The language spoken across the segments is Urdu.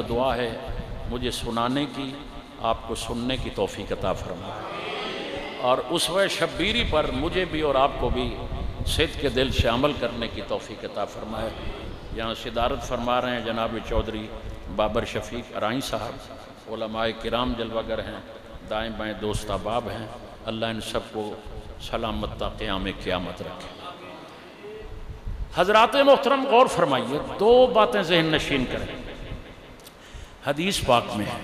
دعا ہے مجھے سنانے کی، آپ کو سننے کی توفیق عطا فرمائے، اور اسوہ شبیری پر مجھے بھی اور آپ کو بھی صدق کے دل سے عمل کرنے کی توفیق عطا فرمائے۔ یہاں صدارت فرما رہے ہیں جناب چودھری بابر شفیق ارائیں صاحب، علماء کرام جلوہ گر ہیں، دائیں بائیں دوست احباب ہیں، اللہ ان سب کو سلامت تا قیام قیامت رکھے۔ حضرات محترم غور فرمائیے، دو باتیں ذہن نشین کریں۔ حدیث پاک میں ہے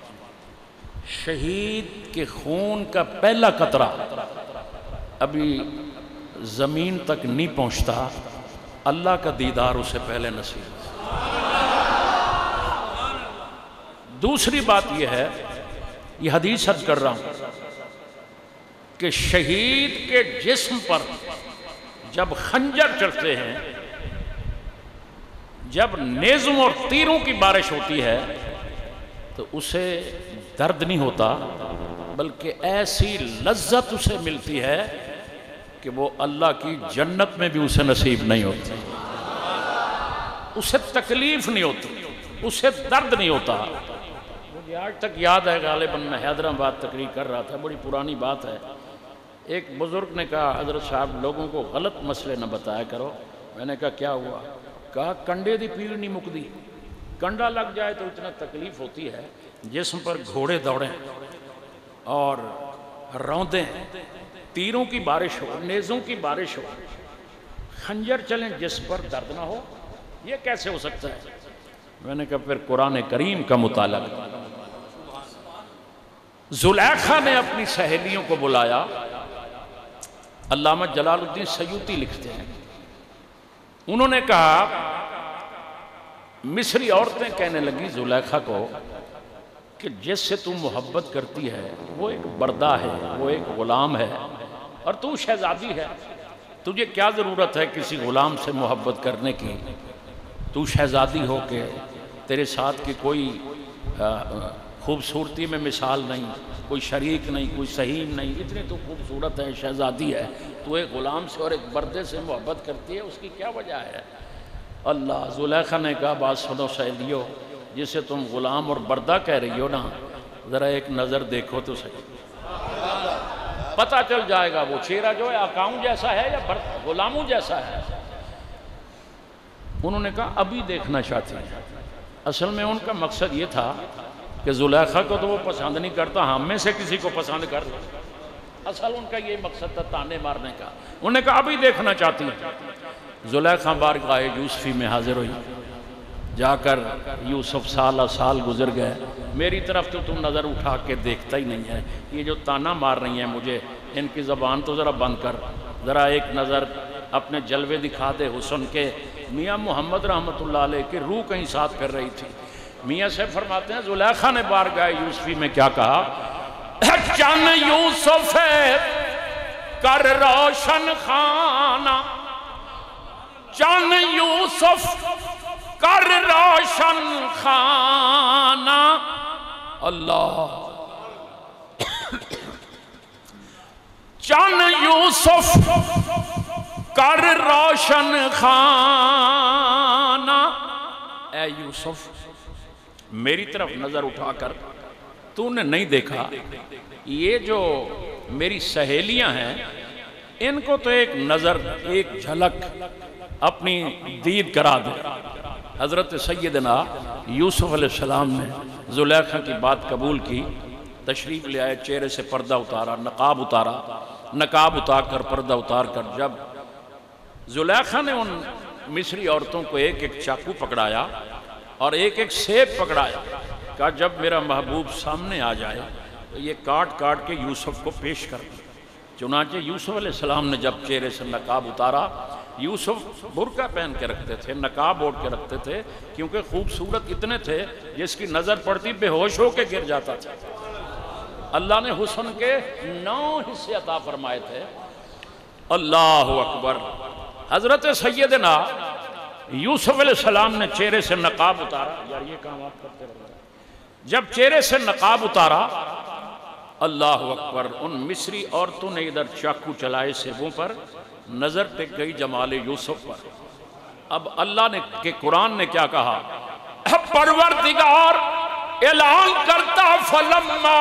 شہید کے خون کا پہلا قطرہ ابھی زمین تک نہیں پہنچتا، اللہ کا دیدار اسے پہلے نصیب۔ دوسری بات یہ ہے، یہ حدیث عرض کر رہا ہوں کہ شہید کے جسم پر جب خنجر چڑھتے ہیں، جب نیزوں اور تیروں کی بارش ہوتی ہے تو اسے درد نہیں ہوتا، بلکہ ایسی لذت اسے ملتی ہے کہ وہ اللہ کی جنت میں بھی اسے نصیب نہیں ہوتی، اسے تکلیف نہیں ہوتی، اسے درد نہیں ہوتا۔ مجھے آج تک یاد ہے، غالباً میں حیدرآباد تقریر کر رہا تھا، بڑی پرانی بات ہے، ایک بزرگ نے کہا حضرت صاحب لوگوں کو غلط مسئلے نہ بتایا کرو۔ میں نے کہا کیا ہوا؟ کہا کنڈے دی پیڑ نہیں مکدی، کنڈا لگ جائے تو اتنا تکلیف ہوتی ہے، جسم پر گھوڑے دوڑیں اور روندیں، تیروں کی بارش ہو، نیزوں کی بارش ہو، خنجر چلیں جسم پر درد نہ ہو، یہ کیسے ہو سکتا ہے؟ میں نے کہا پھر قرآن کریم کا مطالعہ۔ زلیخا نے اپنی سہیلیوں کو بلایا، علامہ جلال الدین سیوطی لکھتے ہیں، انہوں نے کہا مصری عورتیں کہنے لگی زلیخا کو کہ جس سے تو محبت کرتی ہے وہ ایک بردہ ہے، وہ ایک غلام ہے، اور تو شہزادی ہے، تجھے کیا ضرورت ہے کسی غلام سے محبت کرنے کی؟ تو شہزادی ہو کے تیرے ساتھ کی کوئی خوبصورتی میں مثال نہیں، کوئی شریک نہیں، کوئی سہیم نہیں، اتنی تو خوبصورت ہے، شہزادی ہے، تو ایک غلام سے اور ایک بردے سے محبت کرتی ہے، اس کی کیا وجہ ہے؟ اللہ، زلیخا نے کہا بات سنو سہیلیو، جسے تم غلام اور بردہ کہہ رہی ہو نا، ذرا ایک نظر دیکھو تو صحیح، پتہ چل جائے گا وہ چہرہ جو ہے آقاؤں جیسا ہے یا غلاموں جیسا ہے۔ انہوں نے کہا ابھی دیکھنا چاہتی ہیں۔ اصل میں ان کا مقصد یہ تھا کہ زلیخا کو تو وہ پسند نہیں کرتا، ہم میں سے کسی کو پسند کر، اصل ان کا یہ مقصد تھا تانے مارنے کا۔ انہوں نے کہا ابھی دیکھنا چاہتی ہیں۔ زلیخا بارگاہ یوسفی میں حاضر ہوئی، جا کر یوسف سال گزر گئے، میری طرف تو تم نظر اٹھا کے دیکھتا ہی نہیں ہے، یہ جو تانا مار رہی ہیں مجھے، ان کی زبان تو ذرا بند کر، ذرا ایک نظر اپنے جلوے دکھا دے حسن کے۔ میاں محمد رحمت اللہ علیہ کی روح کہیں ساتھ کر رہی تھی۔ میاں سے فرماتے ہیں زلیخا نے بارگاہ یوسفی میں کیا کہا؟ چن یوسف کر روشن خانہ، چن یوسف کر روشن خانہ، اللہ، چن یوسف کر روشن خانہ، اے یوسف میری طرف نظر اٹھا کر تو نے نہیں دیکھا، یہ جو میری سہیلیاں ہیں ان کو تو ایک نظر، ایک جھلک اپنی دید کرا دے۔ حضرت سیدنا یوسف علیہ السلام نے زلیخا کی بات قبول کی، تشریف لے آئے، چہرے سے پردہ اتارا، نقاب اتارا، نقاب اتار کر پردہ اتار کر جب زلیخا نے ان مصری عورتوں کو ایک ایک چاقو پکڑایا اور ایک ایک سیب پکڑایا، کہا جب میرا محبوب سامنے آ جائے تو یہ کاٹ کاٹ کے یوسف کو پیش کر دیں۔ چنانچہ یوسف علیہ السلام نے جب چہرے سے نقاب اتارا، یوسف برقع پہن کے رکھتے تھے، نقاب اوڑھ کے رکھتے تھے، کیونکہ خوبصورت اتنے تھے جس کی نظر پڑتی بے ہوش ہو کے گر جاتا تھا۔ اللہ نے حسن کے 9 حصے عطا فرمائے تھے۔ اللہ اکبر۔ حضرت سیدنا یوسف علیہ السلام نے چہرے سے نقاب اتارا، یار یہ کام آپ کرتے رہے، جب چہرے سے نقاب اتارا، اللہ اکبر، ان مصری عورتوں نے ادھر چاقو چلائے سیبوں پر، نظر ٹک گئی جمال یوسف پر۔ اب اللہ نے کہ قرآن نے کیا کہا؟ پروردگار اعلان کرتا فلما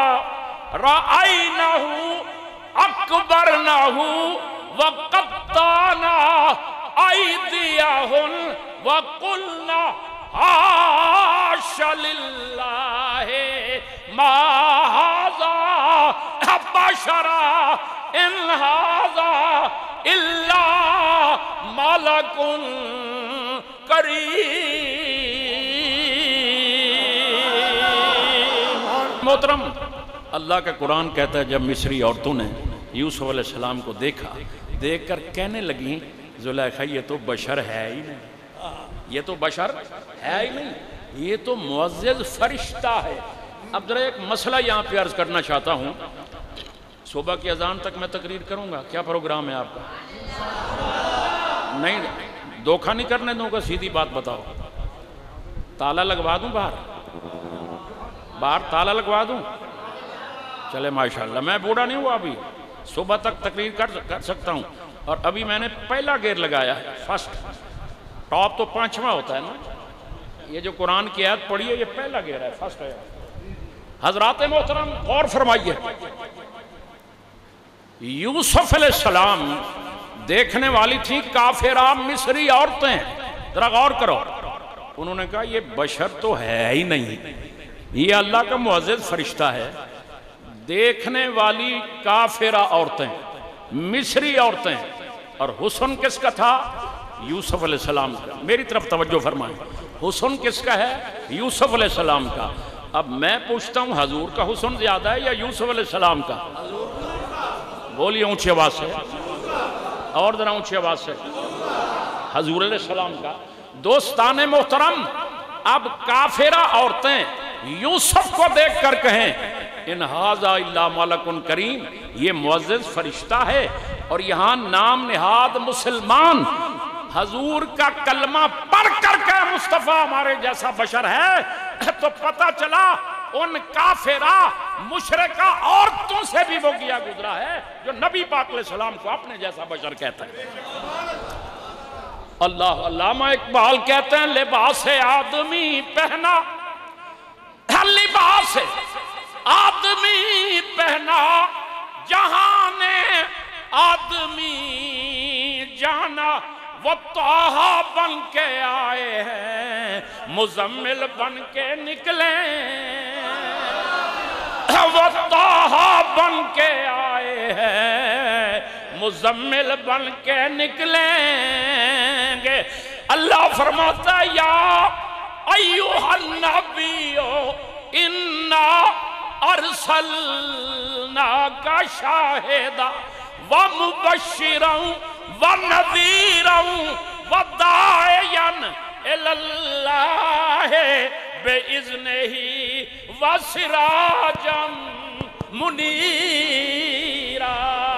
رأینہو اکبرنہو وقطعنا ایدیہن وقلنا حاش للہ ما ھذا بشرا ان ھذا الا ملک کریم۔ محترم، اللہ کا قرآن کہتا ہے جب مصری عورتوں نے یوسف علیہ السلام کو دیکھا، دیکھ کر کہنے لگیں زلیخا یہ تو بشر ہے ہی نہیں، یہ تو بشر ہے ہی نہیں، یہ تو معزز فرشتہ ہے۔ اب ذرا ایک مسئلہ یہاں پہ عرض کرنا چاہتا ہوں، صبح کی اذان تک میں تقریر کروں گا، کیا پروگرام ہے آپ کا؟ نہیں، دھوکہ نہیں کرنے دوں گا، سیدھی بات بتاؤ، تالا لگوا دوں باہر تالا لگوا دوں؟ چلے ماشاءاللہ، میں بوڑھا نہیں ہوا ابھی، صبح تک تقریر کر سکتا ہوں، اور ابھی میں نے پہلا گیئر لگایا ہے، فرسٹ، ٹاپ تو 5واں ہوتا ہے نا، یہ جو قرآن کی آیت پڑھی ہے یہ پہلا گیئر ہے، فرسٹ ہے۔ حضرات محترم غور فرمائیے، یوسف علیہ السلام دیکھنے والی تھی کافرہ مصری عورتیں، ذرا غور کرو، انہوں نے کہا یہ بشر تو ہے ہی نہیں، یہ اللہ کا معزز فرشتہ ہے۔ دیکھنے والی کافرہ عورتیں، مصری عورتیں، اور حسن کس کا تھا؟ یوسف علیہ السلام کا۔ میری طرف توجہ فرمائیں، حسن کس کا ہے؟ یوسف علیہ السلام کا۔ اب میں پوچھتا ہوں حضور کا حسن زیادہ ہے یا یوسف علیہ السلام کا؟ بولیے اونچی آواز سے، اور ذرا اونچی آواز سے، حضور علیہ السلام کا۔ دوستان محترم، اب کافرہ عورتیں یوسف کو دیکھ کر کہیں ان ھذا الا ملک کریم، یہ معزز فرشتہ ہے، اور یہاں نام نہاد مسلمان حضور کا کلمہ پڑھ کر کے مصطفیٰ ہمارے جیسا بشر ہے، تو پتہ چلا ان کافرہ مشرکہ عورتوں سے بھی وہ گیا گزرا ہے جو نبی پاک علیہ السلام کو اپنے جیسا بشر کہتا ہے۔ اللہ، علامہ اقبال کہتے ہیں لباس آدمی پہنا، لباس آدمی پہنا جہان آدمی جانا، وہ طٰہٰ بن کے آئے ہیں مزمل بن کے نکلیں، وہ طٰہٰ بن کے آئے ہیں مزمل بن کے نکلیں گے۔ اللہ فرماتا ہے یا ایوہ النبیو انا ارسلناک شاہدا ومبشرا ونذیرا وداعیا الی اللہ بإذنہ وسراجا منیرا۔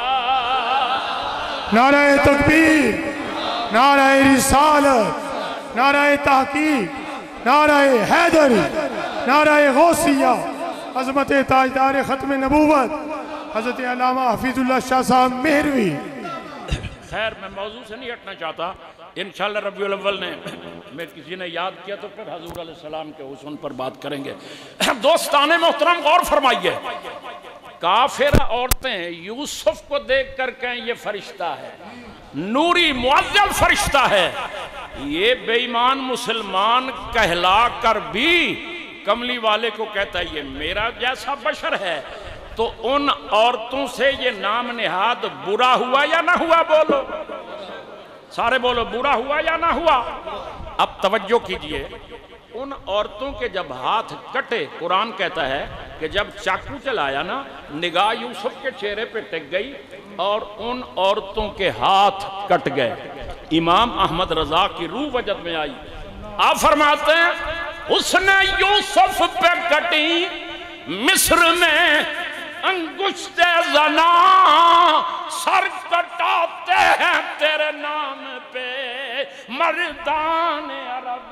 نعرہ تکبیر، نعرہ رسالت، نعرہ تحقیق، نعرہ حیدر، نعرہ غوثیہ، عظمت تاجدار ختم نبوت حضرت علامہ حفیظ اللہ شاہ صاحب مہروی۔ خیر، میں موضوع سے نہیں ہٹنا چاہتا، انشاءاللہ ربیع الاول نے میں کسی نے یاد کیا تو پھر حضور علیہ السلام کے حسن پر بات کریں گے۔ دوستان محترم غور فرمائیے، کافرہ عورتیں یوسف کو دیکھ کر کہیں یہ فرشتہ ہے، نوری معزز فرشتہ ہے، یہ بے ایمان مسلمان کہلا کر بھی کملی والے کو کہتا ہے یہ میرا جیسا بشر ہے، تو ان عورتوں سے یہ نام نہاد برا ہوا یا نہ ہوا؟ بولو سارے، بولو برا ہوا یا نہ ہوا؟ اب توجہ کیجئے، ان عورتوں کے جب ہاتھ کٹے، قرآن کہتا ہے کہ جب چاقو چلایا نا، نگاہ یوسف کے چہرے پہ ٹک گئی اور ان عورتوں کے ہاتھ کٹ گئے۔ امام احمد رضا کی روح وجد میں آئی، آپ فرماتے ہیں اس نے یوسف پہ کٹی مصر میں انگشت زنا، سر کٹاتے ہیں تیرے نام پہ مردان عرب،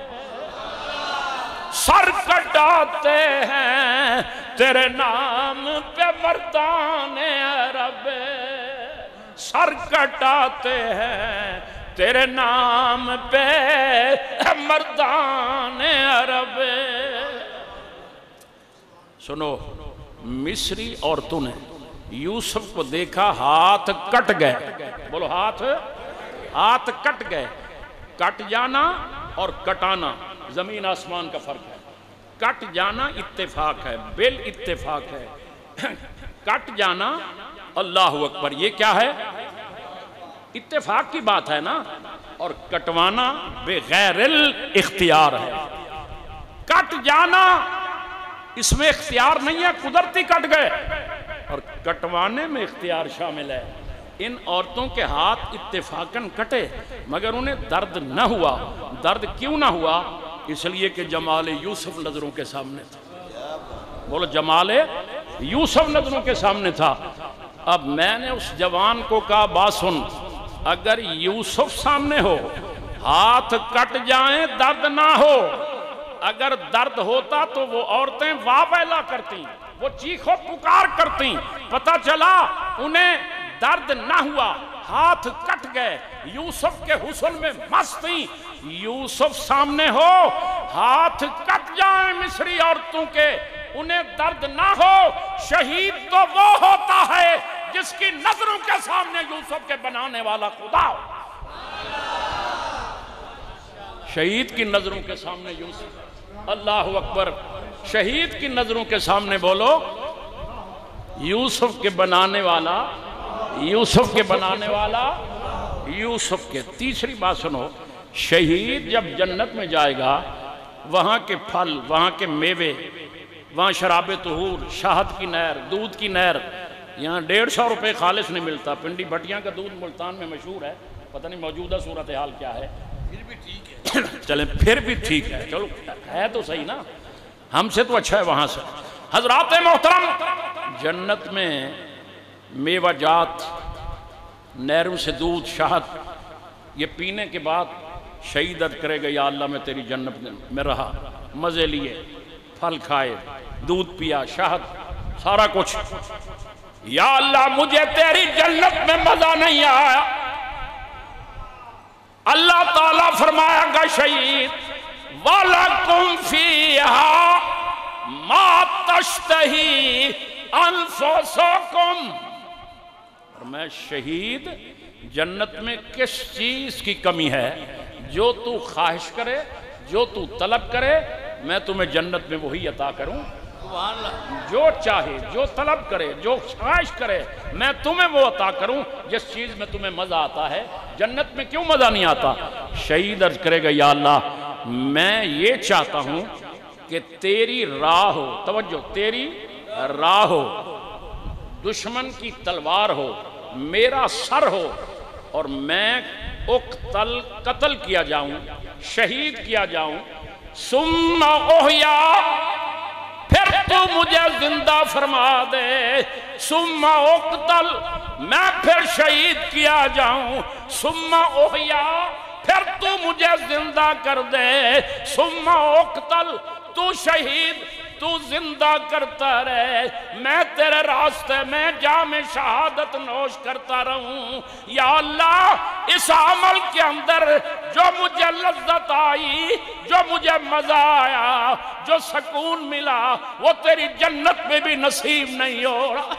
سر کٹاتے ہیں تیرے نام پہ مردان عرب، سر کٹاتے ہیں تیرے نام پہ مردان عرب. سنو، مصری عورتوں نے یوسف کو دیکھا، ہاتھ کٹ گئے. بولو ہاتھ کٹ گئے. کٹ جانا اور کٹانا زمین آسمان کا فرق ہے. کٹ جانا اتفاق ہے، بال اتفاق ہے. کٹ جانا اللہ اکبر، یہ کیا ہے؟ اتفاق کی بات ہے نا. اور کٹوانا بغیر الاختیار ہے. کٹ جانا اس میں اختیار نہیں ہے، قدرتی کٹ گئے. اور کٹوانے میں اختیار شامل ہے. ان عورتوں کے ہاتھ اتفاقاً کٹے مگر انہیں درد نہ ہوا. درد کیوں نہ ہوا؟ اس لیے کہ جمال یوسف نظروں کے سامنے تھا. بولو جمال یوسف نظروں کے سامنے تھا. اب میں نے اس جوان کو کہا بات سن، اگر یوسف سامنے ہو، ہاتھ کٹ جائیں، درد نہ ہو. اگر درد ہوتا تو وہ عورتیں واہ ویلا کرتی، وہ چیخو پکار کرتی. پتہ چلا انہیں درد نہ ہوا، ہاتھ کٹ گئے، یوسف کے حسن میں مست تھیں. یوسف سامنے ہو، ہاتھ کٹ جائیں مصری عورتوں کے، انہیں درد نہ ہو. شہید تو وہ ہوتا ہے جس کی نظروں کے سامنے یوسف کے بنانے والا خدا ہو. شہید کی نظروں کے سامنے یوسف، اللہ اکبر، شہید کی نظروں کے سامنے بولو یوسف کے بنانے والا، یوسف کے بنانے والا، یوسف کے. تیسری بات سنو، شہید جب جنت میں جائے گا، وہاں کے پھل، وہاں کے میوے، وہاں شراب طہور، شہد کی نہر، دودھ کی نہر. یہاں 150 روپے خالص نہیں ملتا. پنڈی بھٹیاں کا دودھ ملتان میں مشہور ہے، پتہ نہیں موجودہ صورتحال کیا ہے. پھر بھی ٹھیک ہے، چلیں پھر بھی ٹھیک ہے، چلو ہے تو صحیح نا، ہم سے تو اچھا ہے وہاں سے. حضرات محترم، جنت میں میوہ جات، نہروں سے دودھ، شہد، یہ پینے کے بعد شہید عرض کرے گا یا اللہ میں تیری جنت میں رہا، مزے لیے، پھل کھائے، دودھ پیا، شہد، سارا کچھ. یا اللہ مجھے تیری جنت میں مزہ نہیں آیا. اللہ تعالیٰ فرمایا گا شہید وَلَكُمْ فِيهَا مَا تَشْتَهِي أَنفُسُكُمْ. اور میں شہید جنت میں کس چیز کی کمی ہے؟ جو تو خواہش کرے، جو تو طلب کرے، میں تمہیں جنت میں وہی عطا کروں. جو چاہے، جو طلب کرے، جو خواہش کرے، میں تمہیں وہ عطا کروں جس چیز میں تمہیں مزہ آتا ہے. جنت میں کیوں مزہ نہیں آتا؟ شہید عرض کرے گا یا اللہ میں یہ چاہتا ہوں کہ تیری راہ ہو، توجہ، تیری راہ ہو، دشمن کی تلوار ہو، میرا سر ہو، اور میں قتل کیا جاؤں، شہید کیا جاؤں. ثم احیا، پھر تو مجھے زندہ فرما دے. ثم اقتل، میں پھر شہید کیا جاؤں. ثم احیا، پھر تو مجھے زندہ کر دے. ثم اقتل، تو شہید، تو زندہ کرتا رہے، میں تیرے راستے میں جام شہادت نوش کرتا رہوں. یا اللہ اس عمل کے اندر جو مجھے لذت آئی، جو مجھے مزہ آیا، جو سکون ملا، وہ تیری جنت میں بھی نصیب نہیں ہو رہا.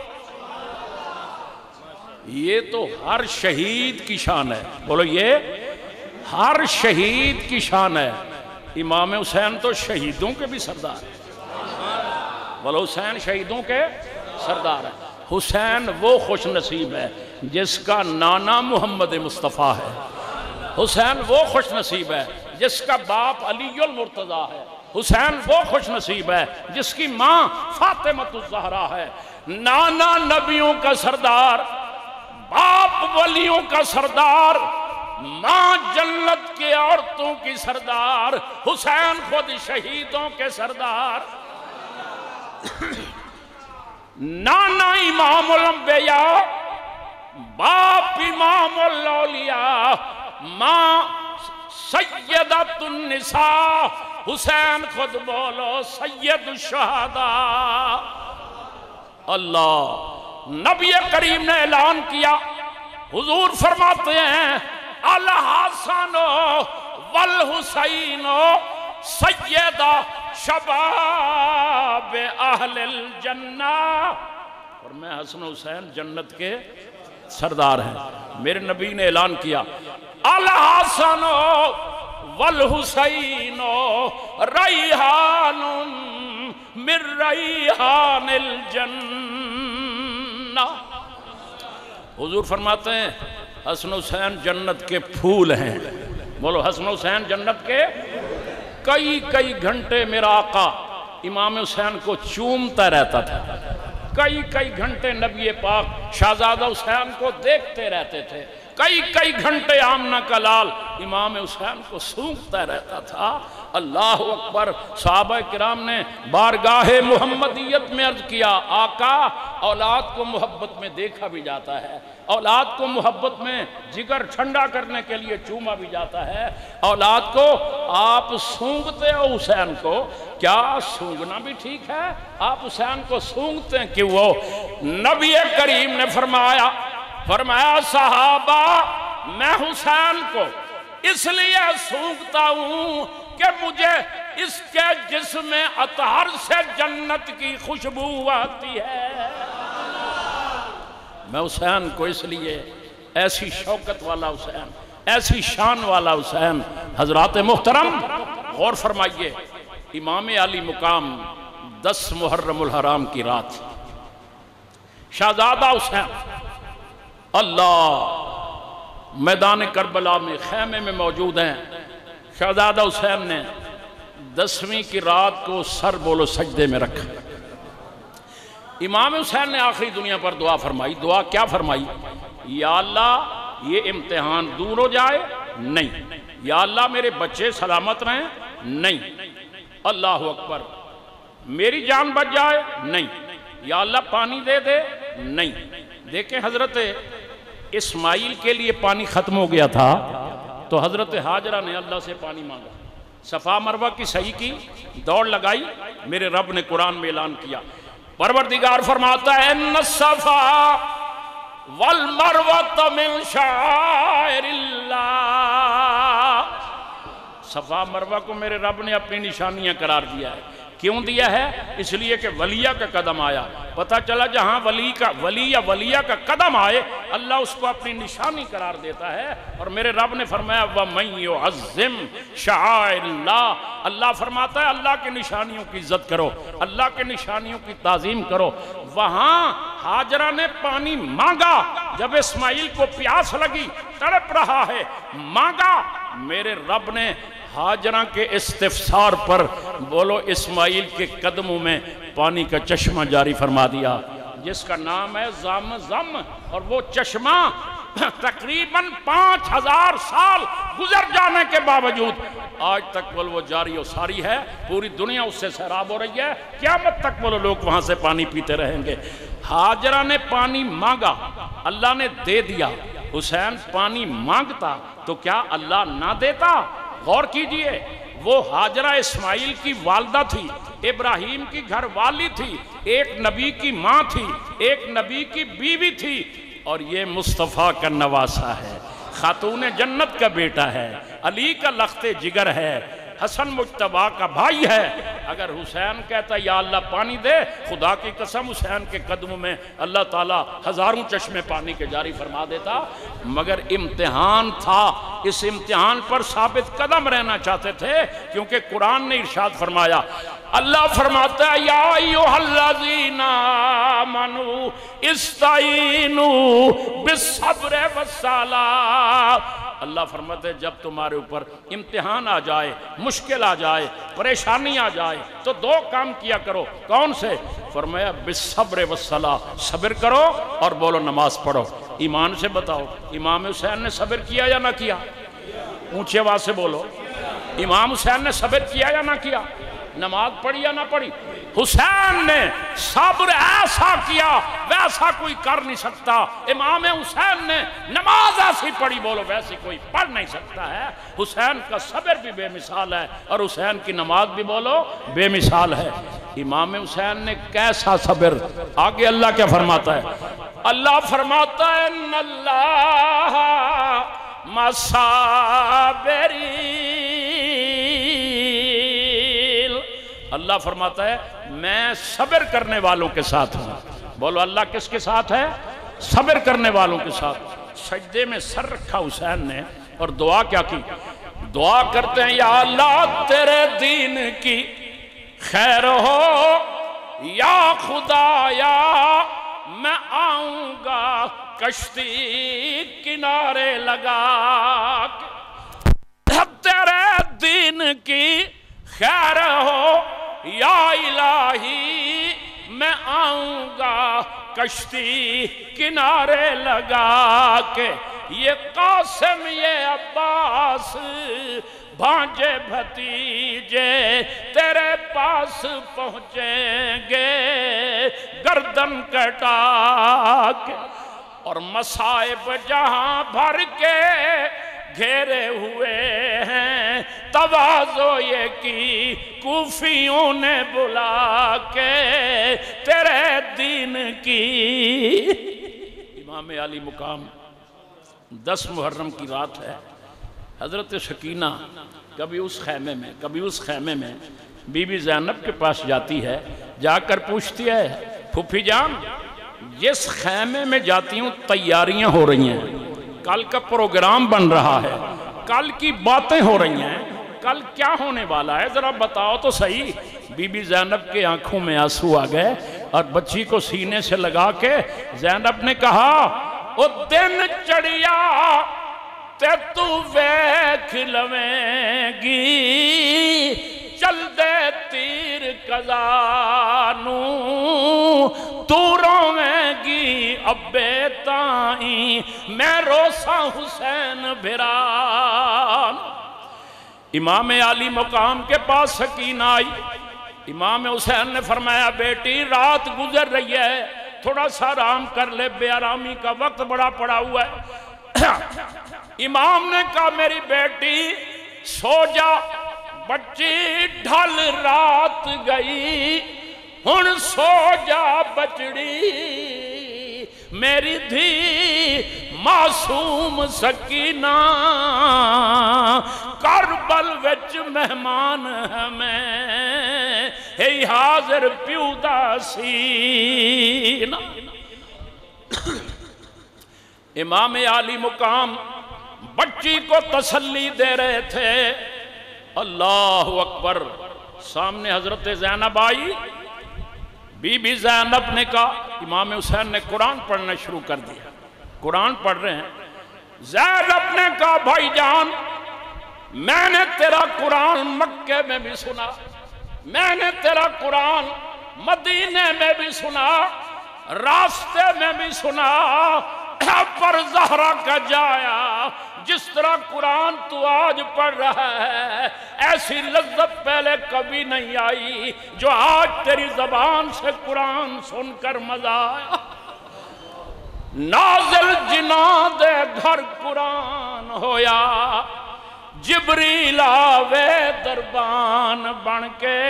یہ تو ہر شہید کی شان ہے. بولو یہ ہر شہید کی شان ہے. امام حسین تو شہیدوں کے بھی سردار ہیں. بولو حسین شہیدوں کے سردار ہے. حسین وہ خوش نصیب ہے جس کا نانا محمد مصطفیٰ ہے. حسین وہ خوش نصیب ہے جس کا باپ علی المرتضیٰ ہے. حسین وہ خوش نصیب ہے جس کی ماں فاطمۃ الزہرا ہے. نانا نبیوں کا سردار، باپ ولیوں کا سردار، ماں جنت کے عورتوں کی سردار، حسین خود شہیدوں کے سردار. نانا امام الانبیاء، باپ امام الاولیاء، ماں سیدۃ النساء. حسین خود بولو سید الشہداء. اللہ نبی کریم نے اعلان کیا، حضور فرماتے ہیں الحسن والحسین سیدہ شباب اہل الجنہ، اور میں حسن حسین جنت کے سردار ہیں۔ میرے نبی نے اعلان کیا الحسن والحسین ریحان من ریحان الجنہ۔ حضور فرماتے ہیں حسن حسین جنت کے پھول ہیں، بولو حسن حسین جنت کے۔ کئی گھنٹے میرا آقا امام حسین کو چومتا رہتا تھا، کئی گھنٹے نبی پاک شہزادہ حسین کو دیکھتے رہتے تھے، کئی گھنٹے آمنہ کا لال امام حسین کو سونگتا رہتا تھا۔ اللہ اکبر۔ صحابہ کرام نے بارگاہ محمدیت میں عرض کیا آقا اولاد کو محبت میں دیکھا بھی جاتا ہے، اولاد کو محبت میں جگر ٹھنڈا کرنے کے لیے چوما بھی جاتا ہے، اولاد کو آپ سونگتے ہو حسین کو، کیا سونگنا بھی ٹھیک ہے؟ آپ حسین کو سونگتے ہیں کہ وہ نبی کریم نے فرمایا صحابہ میں حسین کو اس لیے سونگتا ہوں کہ مجھے اس کے جسم اطہر سے جنت کی خوشبو آتی ہے۔ میں حسین کو اس لیے، ایسی شوکت والا حسین، ایسی شان والا حسین۔ حضرات محترم غور فرمائیے، امام علی مقام 10 محرم الحرام کی رات شہزادہ حسین اللہ میدان کربلا میں خیمے میں موجود ہیں۔ شہزادہ حسین نے 10ویں کی رات کو سر بولو سجدے میں رکھا۔ امام حسین نے آخری دنیا پر دعا فرمائی۔ دعا کیا فرمائی؟ یا اللہ یہ امتحان دور ہو جائے؟ نہیں۔ یا اللہ میرے بچے سلامت رہیں؟ نہیں۔ اللہ اکبر۔ میری جان بچ جائے؟ نہیں۔ یا اللہ پانی دے دے؟ نہیں۔ دیکھیں حضرت اسماعیل کے لیے پانی ختم ہو گیا تھا تو حضرت حاجرہ نے اللہ سے پانی مانگا، صفا مروہ کی صحیح کی، دوڑ لگائی، میرے رب نے قرآن میں اعلان کیا، پروردگار فرماتا ہے ان الصفا والمروہ من شعائر اللہ۔ صفا مروہ کو میرے رب نے اپنی نشانیاں قرار دیا ہے۔ کیوں دیا ہے؟ اس لیے کہ ولیہ کا قدم آیا، پتہ چلا جہاں ولی یا ولیہ کا قدم آئے اللہ اس کو اپنی نشانی قرار دیتا ہے۔ اور میرے رب نے فرمایا وَمَن يُعَظِّمْ شَعَائِرَ اللَّهِ، اللہ فرماتا ہے اللہ کی نشانیوں کی عزت کرو، اللہ کے نشانیوں کی تعظیم کرو۔ وہاں حاجرہ نے پانی مانگا، جب اسماعیل کو پیاس لگی، تڑپ رہا ہے، مانگا، میرے رب نے حاجرہ کے استفسار پر بولو اسماعیل کے قدموں میں پانی کا چشمہ جاری فرما دیا جس کا نام ہے زمزم۔ اور وہ چشمہ تقریباً 5000 سال گزر جانے کے باوجود آج تک وہ جاری و ساری ہے، پوری دنیا اس سے سیراب ہو رہی ہے، قیامت تک وہ لوگ وہاں سے پانی پیتے رہیں گے۔ حاجرہ نے پانی مانگا، اللہ نے دے دیا۔ حسین پانی مانگتا تو کیا اللہ نہ دیتا؟ غور کیجئے، وہ حاجرہ اسماعیل کی والدہ تھی، ابراہیم کی گھر والی تھی، ایک نبی کی ماں تھی، ایک نبی کی بیوی تھی، اور یہ مصطفیٰ کا نواسہ ہے، خاتون جنت کا بیٹا ہے، علی کا لخت جگر ہے، حسن مجتبیٰ کا بھائی ہے۔ اگر حسین کہتا یا اللہ پانی دے، خدا کی قسم حسین کے قدموں میں اللہ تعالیٰ ہزاروں چشمے پانی کے جاری فرما دیتا، مگر امتحان تھا، اس امتحان پر ثابت قدم رہنا چاہتے تھے، کیونکہ قرآن نے ارشاد فرمایا، اللہ فرماتا ہے یا ایھا الذین آمنوا استعینوا بالصبر والصلاۃ۔ اللہ فرماتے ہیں جب تمہارے اوپر امتحان آ جائے، مشکل آ جائے، پریشانی آ جائے تو 2 کام کیا کرو۔ کون سے؟ فرمایا بالصبر والصلاۃ، صبر کرو اور بولو نماز پڑھو۔ ایمان سے بتاؤ امام حسین نے صبر کیا یا نہ کیا؟ اونچی آواز سے بولو، امام حسین نے صبر کیا یا نہ کیا؟ نماز پڑھی یا نہ پڑھی؟ حسین نے صبر ایسا کیا ویسا کوئی کر نہیں سکتا۔ امام حسین نے نماز ایسی پڑھی بولو ویسی کوئی پڑھ نہیں سکتا ہے۔ حسین کا صبر بھی بے مثال ہے اور حسین کی نماز بھی بولو بے مثال ہے۔ امام حسین نے کیسا صبر، آگے اللہ کیا فرماتا ہے؟ اللہ فرماتا ہے ان اللہ مصابرین، اللہ فرماتا ہے میں صبر کرنے والوں کے ساتھ ہوں۔ بولو اللہ کس کے ساتھ ہے؟ صبر کرنے والوں کے ساتھ۔ سجدے میں سر رکھا حسین نے اور دعا کیا کی؟ دعا کرتے ہیں یا اللہ تیرے دین کی خیر ہو، یا خدایا میں آؤں گا کشتی کنارے لگا کے، تیرے دین کی خیر ہو یا الہی میں آؤں گا کشتی کنارے لگا کے، یہ قاسم یہ عباس بھانجے بھتیجے تیرے پاس پہنچیں گے گردن کٹا کے، اور مصائب جہاں بھر کے گھیرے ہوئے ہیں، تواضع یہ کی کوفیوں نے بلا کے تیرے دین کی۔ امام علی مقام 10 محرم کی رات ہے، حضرت سکینہ کبھی اس خیمے میں کبھی اس خیمے میں بی بی زینب کے پاس جاتی ہے، جا کر پوچھتی ہے پھوپھی جان جس خیمے میں جاتی ہوں تیاریاں ہو رہی ہیں، کل کا پروگرام بن رہا ہے، کل کی باتیں ہو رہی ہیں، کل کیا ہونے والا ہے ذرا بتاؤ تو صحیح۔ بی بی زینب کے آنکھوں میں آنسو آ گئے اور بچی کو سینے سے لگا کے زینب نے کہا او دن چڑھیا تے تو ویکھ لویں گی، چل دے تیر قضانوں تو رویں گی ابے تائیں میں روسا حسین بھران۔ امام علی مقام کے پاس سکینہ آئی، امام حسین نے فرمایا بیٹی رات گزر رہی ہے، تھوڑا سا آرام کر لے، بے آرامی کا وقت بڑا پڑا ہوا ہے۔ امام نے کہا میری بیٹی سو جا، بچی ڈھل رات گئی، ہن سو جا بچڑی میری دھی معصوم سکینہ، کربل وچ مہمان ہمیں ہے حاضر پیو دا سینہ۔ امام علی مقام بچی کو تسلی دے رہے تھے، اللہ اکبر۔ سامنے حضرت زینب آئی، بی بی زینب نے کہا، امام حسین نے قرآن پڑھنا شروع کر دیا، قرآن پڑھ رہے ہیں۔ زینب نے کہا بھائی جان میں نے تیرا قرآن مکے میں بھی سنا، میں نے تیرا قرآن مدینے میں بھی سنا، راستے میں بھی سنا، پر زہرا کا جایا جس طرح قرآن تو آج پڑھ رہا ہے ایسی لذت پہلے کبھی نہیں آئی جو آج تیری زبان سے قرآن سن کر مزہ آیا۔ نازل جناں دے گھر قرآن ہویا، جبریل آوے دربان بن کے،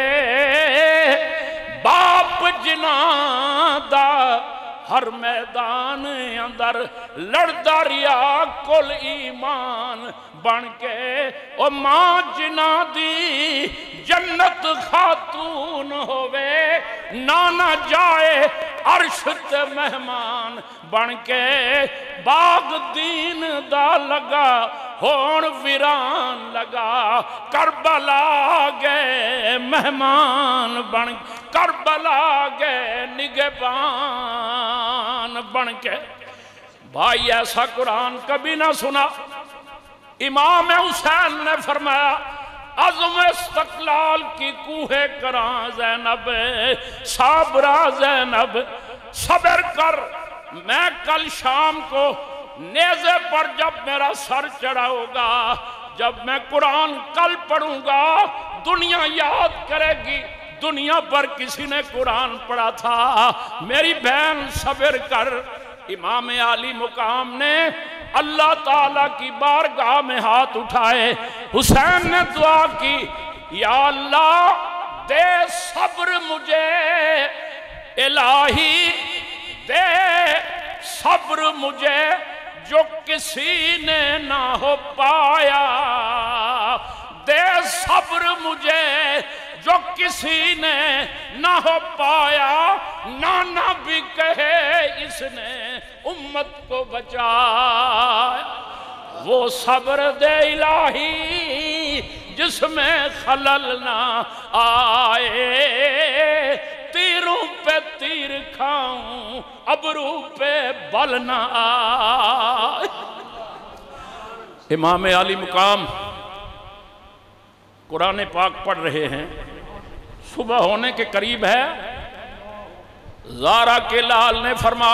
باپ جناں دا ہر میدان اندر لڑدا ریا کل ایمان بن کے، او ماں جنہ دی جنت خاتون ہوئے، نانا جائے عرش تے مہمان بن کے، باغ دین دا لگا ہون ویران لگا، کربلا گئے مہمان بن، کربلا گئے نگہبان بن کے۔ بھائی ایسا قرآن کبھی نہ سنا۔ امام حسین نے فرمایا عزم استقلال کی کوہ کراں زینب، صابرہ زینب صبر کر، میں کل شام کو نیزے پر جب میرا سر چڑھا ہوگا، جب میں قرآن کل پڑھوں گا دنیا یاد کرے گی دنیا پر کسی نے قرآن پڑھا تھا، میری بہن صبر کر۔ امام علی مقام نے اللہ تعالیٰ کی بارگاہ میں ہاتھ اٹھائے، حسین نے دعا کی یا اللہ دے صبر مجھے، الہی دے صبر مجھے، جو کسی نے نہ ہو پایا، دے صبر مجھے جو کسی نے نہ ہو پایا، نانا بھی کہے اس نے امت کو بچایا۔ وہ صبر دے الہی جس میں خلل نہ آئے، تیروں پہ تیر کھاؤں ابرو پہ بل نہ آئے۔ امام علی مقام قرآن پاک پڑھ رہے ہیں، صبح ہونے کے قریب ہے۔ زارا کے لال نے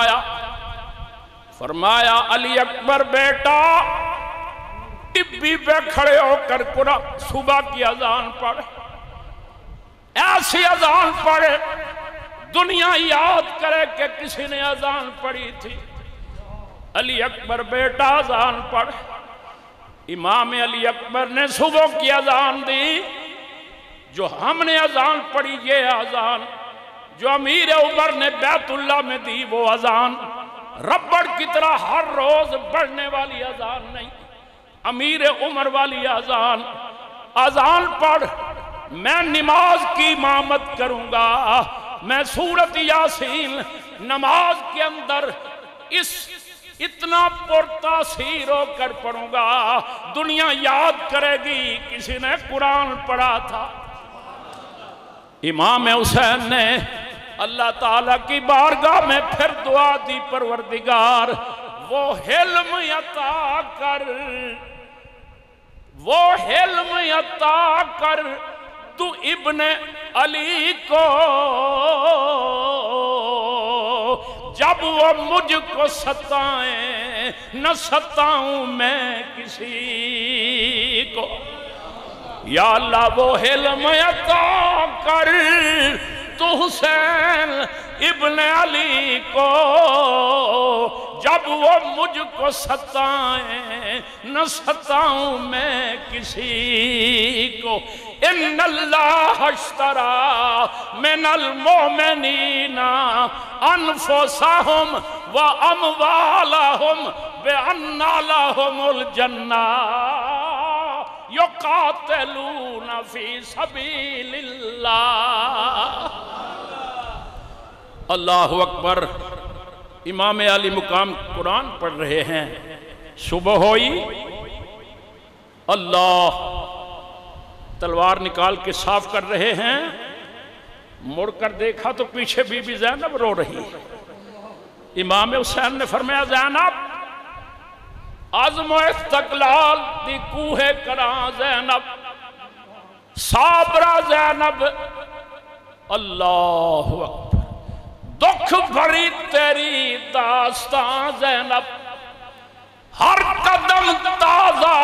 فرمایا علی اکبر بیٹا، ٹبی پہ کھڑے ہو کر قرآن صبح کی اذان پڑھ، ایسی اذان پڑھ دنیا یاد کرے کہ کسی نے اذان پڑھی تھی۔ علی اکبر بیٹا اذان پڑھ۔ امام علی اکبر نے صبح کی اذان دی، جو ہم نے اذان پڑھی یہ اذان، جو امیر عمر نے بیت اللہ میں دی وہ اذان، ربڑ کی طرح ہر روز بڑھنے والی اذان نہیں، امیر عمر والی اذان۔ اذان پڑھ، میں نماز کی امامت کروں گا، میں سورۃ یاسین نماز کے اندر اتنا پرتاثیر ہو کر پڑھوں گا، دنیا یاد کرے گی کسی نے قرآن پڑھا تھا۔ امام حسین نے اللہ تعالیٰ کی بارگاہ میں پھر دعا دی، پروردگار وہ حلم عطا کر، وہ حلم عطا کر تو ابن علی کو، جب وہ مجھ کو ستائیں نہ ستاؤں میں کسی کو۔ یا اللہ وہ حلم عطا کر تو حسین ابن علی کو، جب وہ مجھ کو ستائیں نہ ستاؤں میں کسی کو۔ ان اللہ اشترى من المؤمنین انفسهم واموالهم بان لهم الجنہ یقاتلون فی سبیل اللہ۔ اللہ اکبر۔ امام علی مقام قرآن پڑھ رہے ہیں، صبح ہوئی، اللہ تلوار نکال کے صاف کر رہے ہیں، مڑ کر دیکھا تو پیچھے بی بی زینب رو رہی۔ امام حسین نے فرمایا زینب عزم و استقلال دی کوہ کراں زینب، صابرہ زینب، اللہ اکبر، دکھ بھری تیری داستان زینب، ہر قدم تازہ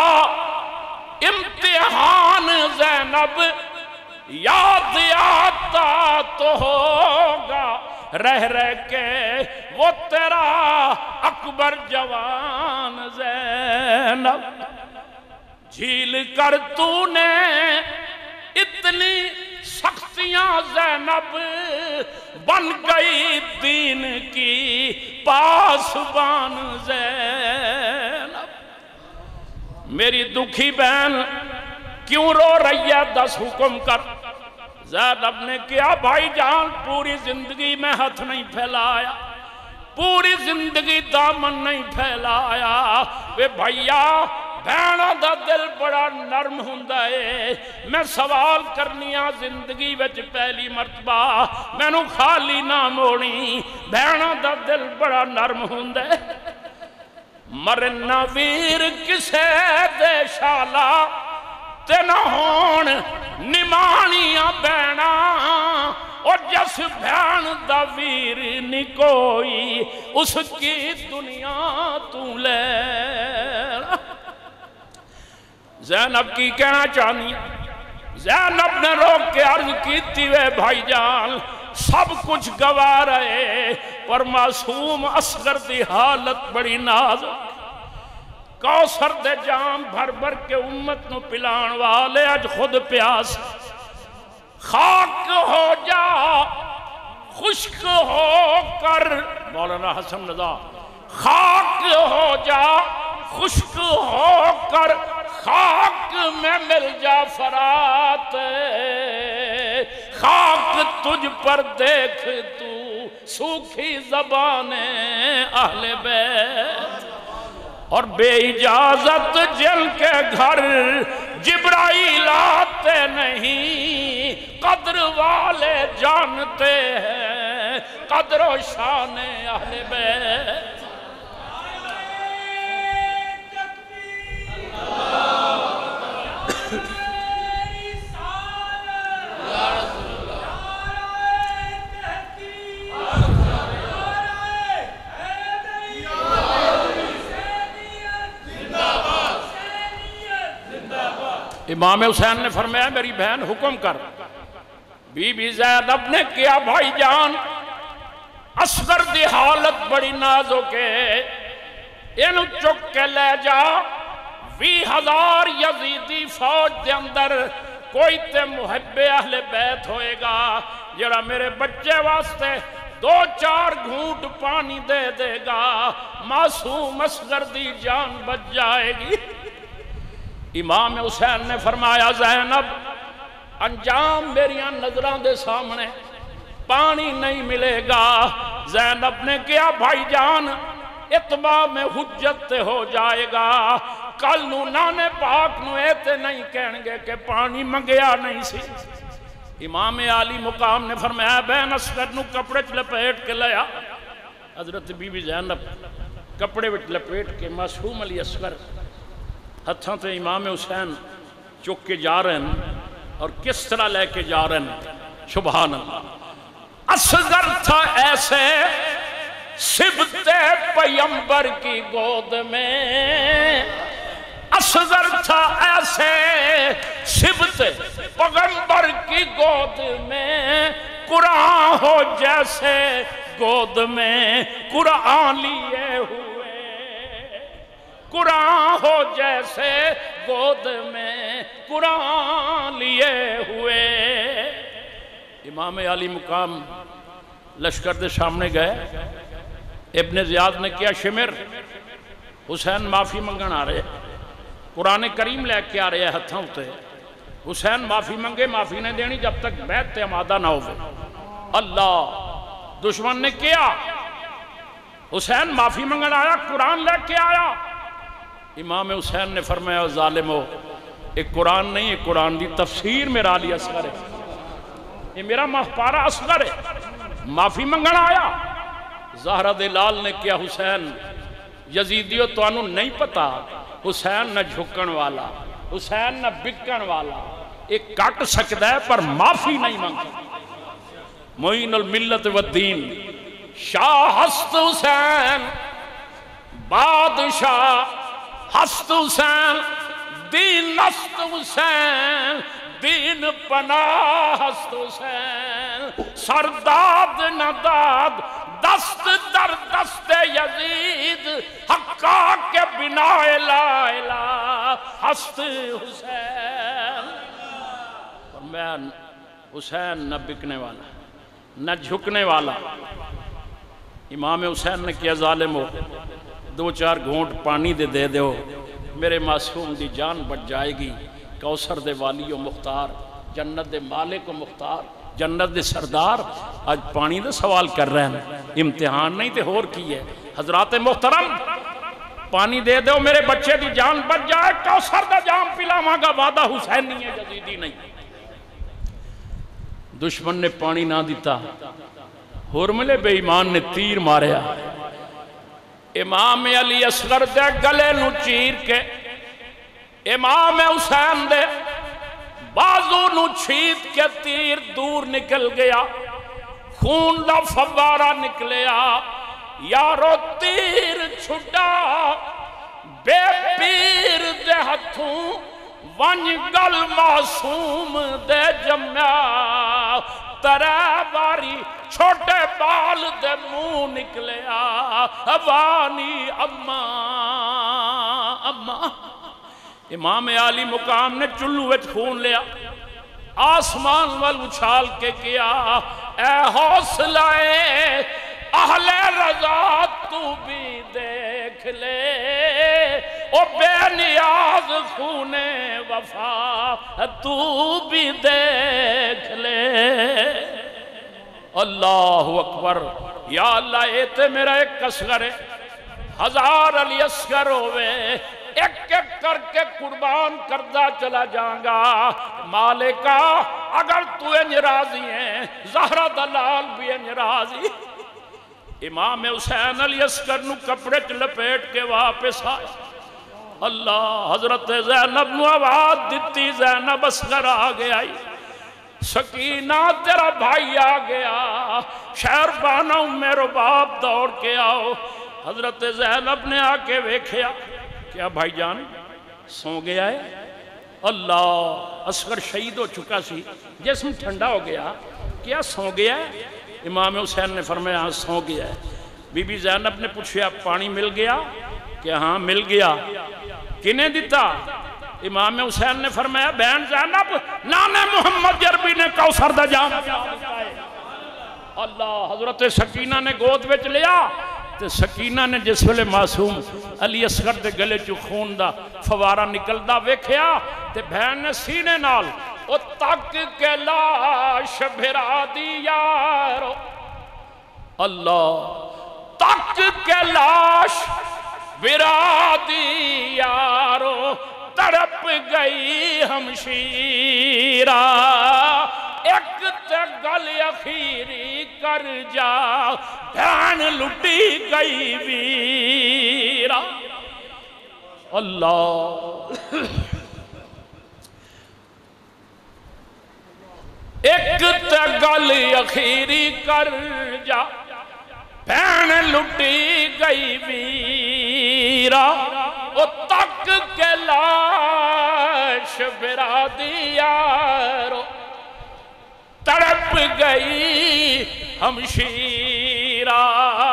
امتحان زینب، یاد آتا تو ہوگا رہ رہ کے وہ تیرا اکبر جوان زینب، جھیل کر تو نے اتنی سختیاں زینب، بن گئی دین کی پاسبان زینب۔ میری دکھی بہن کیوں رو رہی ہے، 10 حکم کر۔ زینب نے کیا بھائی جان پوری زندگی میں ہاتھ نہیں پھیلایا، پوری زندگی دامن نہیں پھیلایا، وے بھائیا بہنوں دا دل بڑا نرم ہوندا ہے، میں سوال کرنیاں زندگی وچ پہلی مرتبہ مینوں خالی نہ موڑی، بہنوں دا دل بڑا نرم ہوندا ہے۔ مرنا ویر کسے دے شالا تے نہ ہون نمانیاں بہنا، اور جس بہن دا ویر نہیں کوئی اس کی دنیا تو لے۔ زینب کی کہنا چاہنی، زینب نے روک کے عرض کیتی وے بھائی جان سب کچھ گوا رہے، پر معصوم اصغر دی حالت بڑی نازک، کوثر دے جام بھر بھر کے امت نو پلان والے اج خود پیاس، خاک ہو جا خشک ہو کر، مولانا حسن رضا، خاک ہو جا خشک ہو کر خاک میں مل جا فرات، خاک تجھ پر دیکھ تو سوکھی زبان اہل بیت، اور بے اجازت جل کے گھر جبرائیل آتے نہیں، قدر والے جانتے ہیں قدر و شان اہل بیت۔ امام حسین نے فرمایا میری بہن حکم کر۔ بی بی زینب نے کیا بھائی جان اصغر دی حالت بڑی نازک ہے، انہوں چک کے لے جا، 20,000 یزیدی فوج دے اندر کوئی تے محب اہل بیت ہوئے گا جڑا میرے بچے واسطے 2-4 گھونٹ پانی دے دے گا، معصوم اصغر دی جان بچ جائے گی۔ امام حسین نے فرمایا زینب انجام میریاں نظران دے سامنے، پانی نہیں ملے گا۔ زینب نے کیا بھائی جان اتمام حجت ہو جائے گا، کل نو نانے پاک نو ایتے نہیں کہنگے کہ پانی منگیا نہیں سی۔ امام عالی مقام نے فرمایا بہن اصغر نو کپڑے لپیٹ کے لیا۔ حضرت بی بی زینب کپڑے لپیٹ کے معصوم علی اصغر ہتھاں تے امام حسین چک کے جا رہے ہیں، اور کس طرح لے کے جا رہے ہیں سبحان اللہ۔ اصغر تھا ایسے سبت پیمبر کی گود میں، اصغر تھا ایسے سبت پیغمبر کی گود میں، قرآن ہو جیسے گود میں قرآن لیے ہوئے، قرآن ہو جیسے گود میں قرآن لیے ہوئے۔ امام علی مقام لشکر دے سامنے گئے، ابن زیاد نے کیا شمر حسین معافی منگن آ رہے، قرآن کریم لے کے آ رہے ہتھاں ہوتے، حسین معافی منگے معافی نہیں دینی جب تک بیعت امادہ نہ ہوئے۔ اللہ دشمن نے کیا حسین معافی منگن آیا، قرآن لے کے آیا۔ امام حسین نے فرمایا ظالمو ایک قرآن نہیں، ایک قرآن دی تفسیر میرا علی اصغر ہے، یہ میرا مہپارا اصغر ہے، معافی منگن آیا۔ زہرہ دلال نے کیا حسین یزیدیو تو انہوں نہیں پتا حسین نہ جھکن والا، حسین نہ بکن والا، ایک کٹ سکتا ہے پر معافی نہیں مانگتا۔ معین الملت والدین شاہ ہست حسین بادشاہ ہست حسین دین است حسین دین پناہ ہست حسین، سرداد نداد دست در دست یزید حقا کے بنا لا الہ ہست حسین۔ اور میں حسین نہ بکنے والا نہ جھکنے والا۔ امام حسین نے کیا ظالمو 2-4 گھونٹ پانی دے دو، میرے معصوم دی جان بچ جائے گی۔ کوثر دے والی و مختار، جنت دے مالک و مختار، جنت دے سردار آج پانی دے سوال کر رہے ہیں، امتحان نہیں تے ہور کی ہے۔ حضرات محترم پانی دے دو میرے بچے دی جان بچ جائے، کوثر دا جام پلاواں گا، وعدہ حسین نہیں ہے یزیدی نہیں۔ دشمن نے پانی نہ دیتا، ہرملے بے ایمان نے تیر ماریا، امام علی اصغر دے گلے نو چیر کے امام حسین دے بازو نو چھیت کے تیر دور نکل گیا، خون دا فوارہ نکلیا۔ یارو تیر چھٹا بے پیر دے ہتھوں ونج گل معصوم دے جمعہ، ترے باری چھوٹے بال دے منہ نکلیا، وانی اماں اماں۔ امام عالی مقام نے چلو وچ خون لیا، آسمان وال اچھال کے کیا، اے حوصلہ اہل رضا تو بھی دیکھ لے او بے نیاز خون وفا تو بھی دیکھ لے اللہ اکبر یا اللہ اے تے میرا ایک اصغر ہے ہزار علی اصغر ہوئے ایک ایک کر کے قربان کردہ چلا جاؤں گا مالکہ اگر تو انج راضی ہیں زہرہ دلال بھی انج راضی امام حسین علی اصغر نو کپڑے لپیٹ کے واپس آئے اللہ حضرت زینب نو آواز دیتی زینب اصغر آگے آئی سکینہ تیرا بھائی آگیا شہربانہ میرے باپ دوڑ کے آؤ حضرت زینب نے آکے ویکھیا کیا بھائی جان سو گیا ہے اللہ اصغر شہید ہو چکا سی جسم ٹھنڈا ہو گیا کیا سو گیا ہے امام حسین نے فرمایا ہاں سو گیا ہے بی بی زینب نے پوچھا پانی مل گیا کہ ہاں مل گیا کنے دیتا امام حسین نے فرمایا بہن زینب نانے محمد جربی نے کوثر دا جام اللہ حضرت سکینہ نے گود وچ لیا تے سکینہ نے جس ویلے معصوم علی اصغر دے گلے چو خون دا فوارہ نکلدا ویکھیا تے بہن نے سینے نال او تک کے لاش بھرا دی یارو اللہ تک کے لاش بھرا دی یارو تڑپ گئی ہمشیرہ ایک تے گل اخیری کر جا بہن لٹی گئی ویرہ اللہ ایک تے گل اخیری کر جا بہن لٹی گئی ویرہ او تک کے لاش بھرا دیا رو تڑپ گئی ہمشیرہ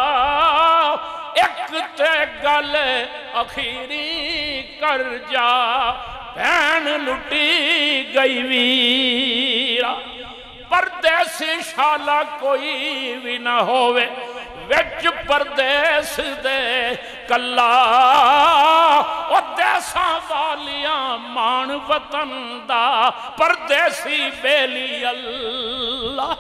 ایک تے گل اخیری کر جا بہن لٹی گئی ویرہ پردیس شالا کوئی بھی نہ ہوئے وچ پردیس دے کلا او دیساں والیاں مان وطن دا پردیسی بیلی اللہ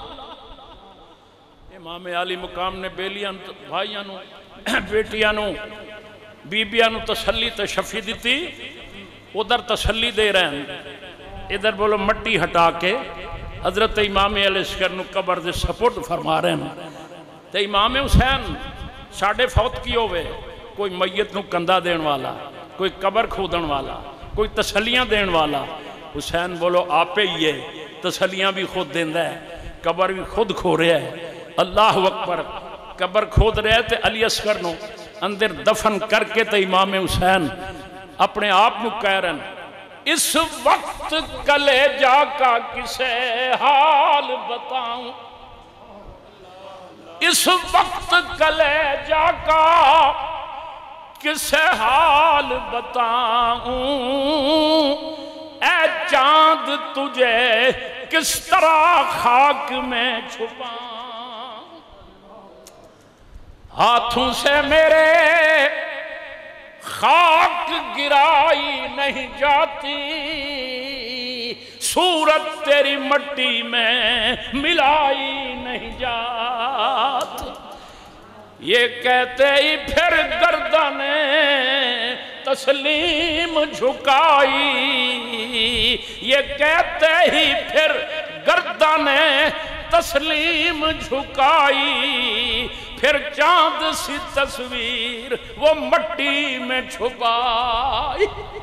امام علی مقام نے بیلیاں بھائیاں نو بیٹیاں نو بیبیاں نو تسلی تے شفی دیتی ادھر تسلی دے رہے ہیں ادھر بولو مٹی ہٹا کے حضرت امام علیہ السلام نو قبر دے سپورٹ فرما رہے ہیں تے امام حسین ساڑھے فوت کی ہوئے کوئی میت نو کندہ دین والا کوئی قبر کھودن والا کوئی تسلیاں دین والا حسین بولو آپے یہ تسلیاں بھی خود دیندہ ہے قبر بھی خود کھو رہے ہے اللہ اکبر قبر کھود رہے تے علی اصغر نو اندر دفن کر کے تے امام حسین اپنے آپ نو کہہ رہے ہیں اس وقت کلیجہ کا کسے حال بتاؤں اس وقت کلیجہ کا کسے حال بتاؤں اے چاند تجھے کس طرح خاک میں چھپاؤں ہاتھوں سے میرے خاک گرائی نہیں جاتی صورت تیری مٹی میں ملائی نہیں جاتی یہ کہتے ہی پھر گردن تسلیم جھکائی یہ کہتے ہی پھر گردن تسلیم جھکائی پھر چاند سی تصویر وہ مٹی میں چھپائی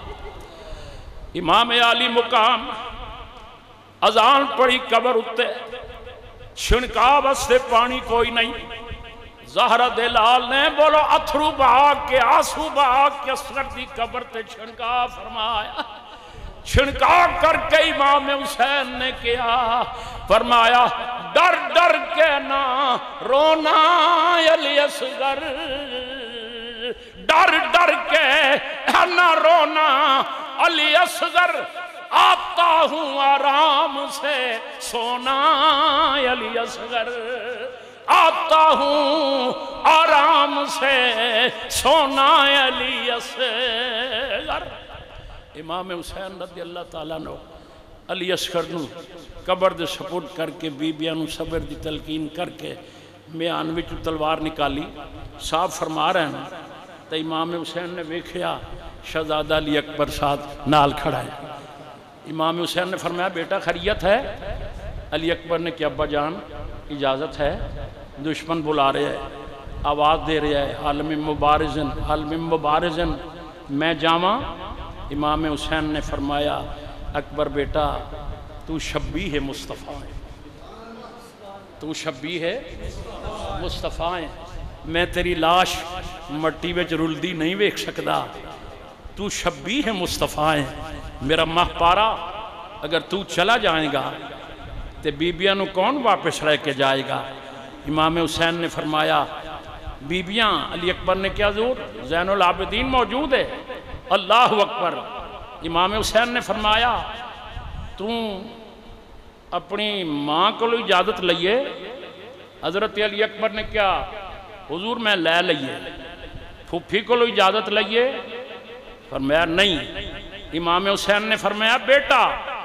امام علی مقام اذان پڑی قبر اتے چھنکا بس سے پانی کوئی نہیں زہرہ دلال نے بولو اتھرو بہا کے آنسو بہا کے اصغر دی قبر تے چھنکا فرمایا چھنکا کر کے امام حسین نے کیا فرمایا ڈر ڈر کے نہ رونا علی اصغر ڈر ڈر کے نہ رونا علی اصغر آتا ہوں آرام سے سونا علی اصغر آتا ہوں آرام سے سونا علی اصغر۔ امام حسین رضی اللہ تعالیٰ نے علی اصغر نو قبر دے سپورٹ کر کے بیبیاں نو صبر دی تلقین کر کے میان وچ تلوار نکالی، صاحب فرما رہے ہیں تو امام حسین نے ویکھیا شہزادہ علی اکبر ساتھ نال کھڑا ہے۔ امام حسین نے فرمایا بیٹا خیریت ہے؟ علی اکبر نے کہ ابا جان اجازت ہے، دشمن بلا رہے ہیں، آواز دے رہے ہیں، حلم مبارزن حلم مبارزن، میں جاواں؟ امام حسین نے فرمایا اکبر بیٹا تو شبیہ مصطفیٰ ہے، تو شبیہ مصطفیٰ ہے، میں تیری لاش مٹی وچ رلدی نہیں ویکھ سکدا، تو شبیہ مصطفیٰ ہے، میرا ماہ پارا اگر تو چلا جائے گا تے بیبیاں نو کون واپس رہ کے جائے گا؟ امام حسین نے فرمایا بیبیاں، علی اکبر نے کیا حضور زین العابدین موجود ہے، اللہ اکبر۔ امام حسین نے فرمایا تو اپنی ماں کو اجازت لئیے؟ حضرت علی اکبر نے کیا حضور میں لے لئیے، پھوپھی کو اجازت لئیے؟ فرمایا نہیں۔ امام حسین نے فرمایا بیٹا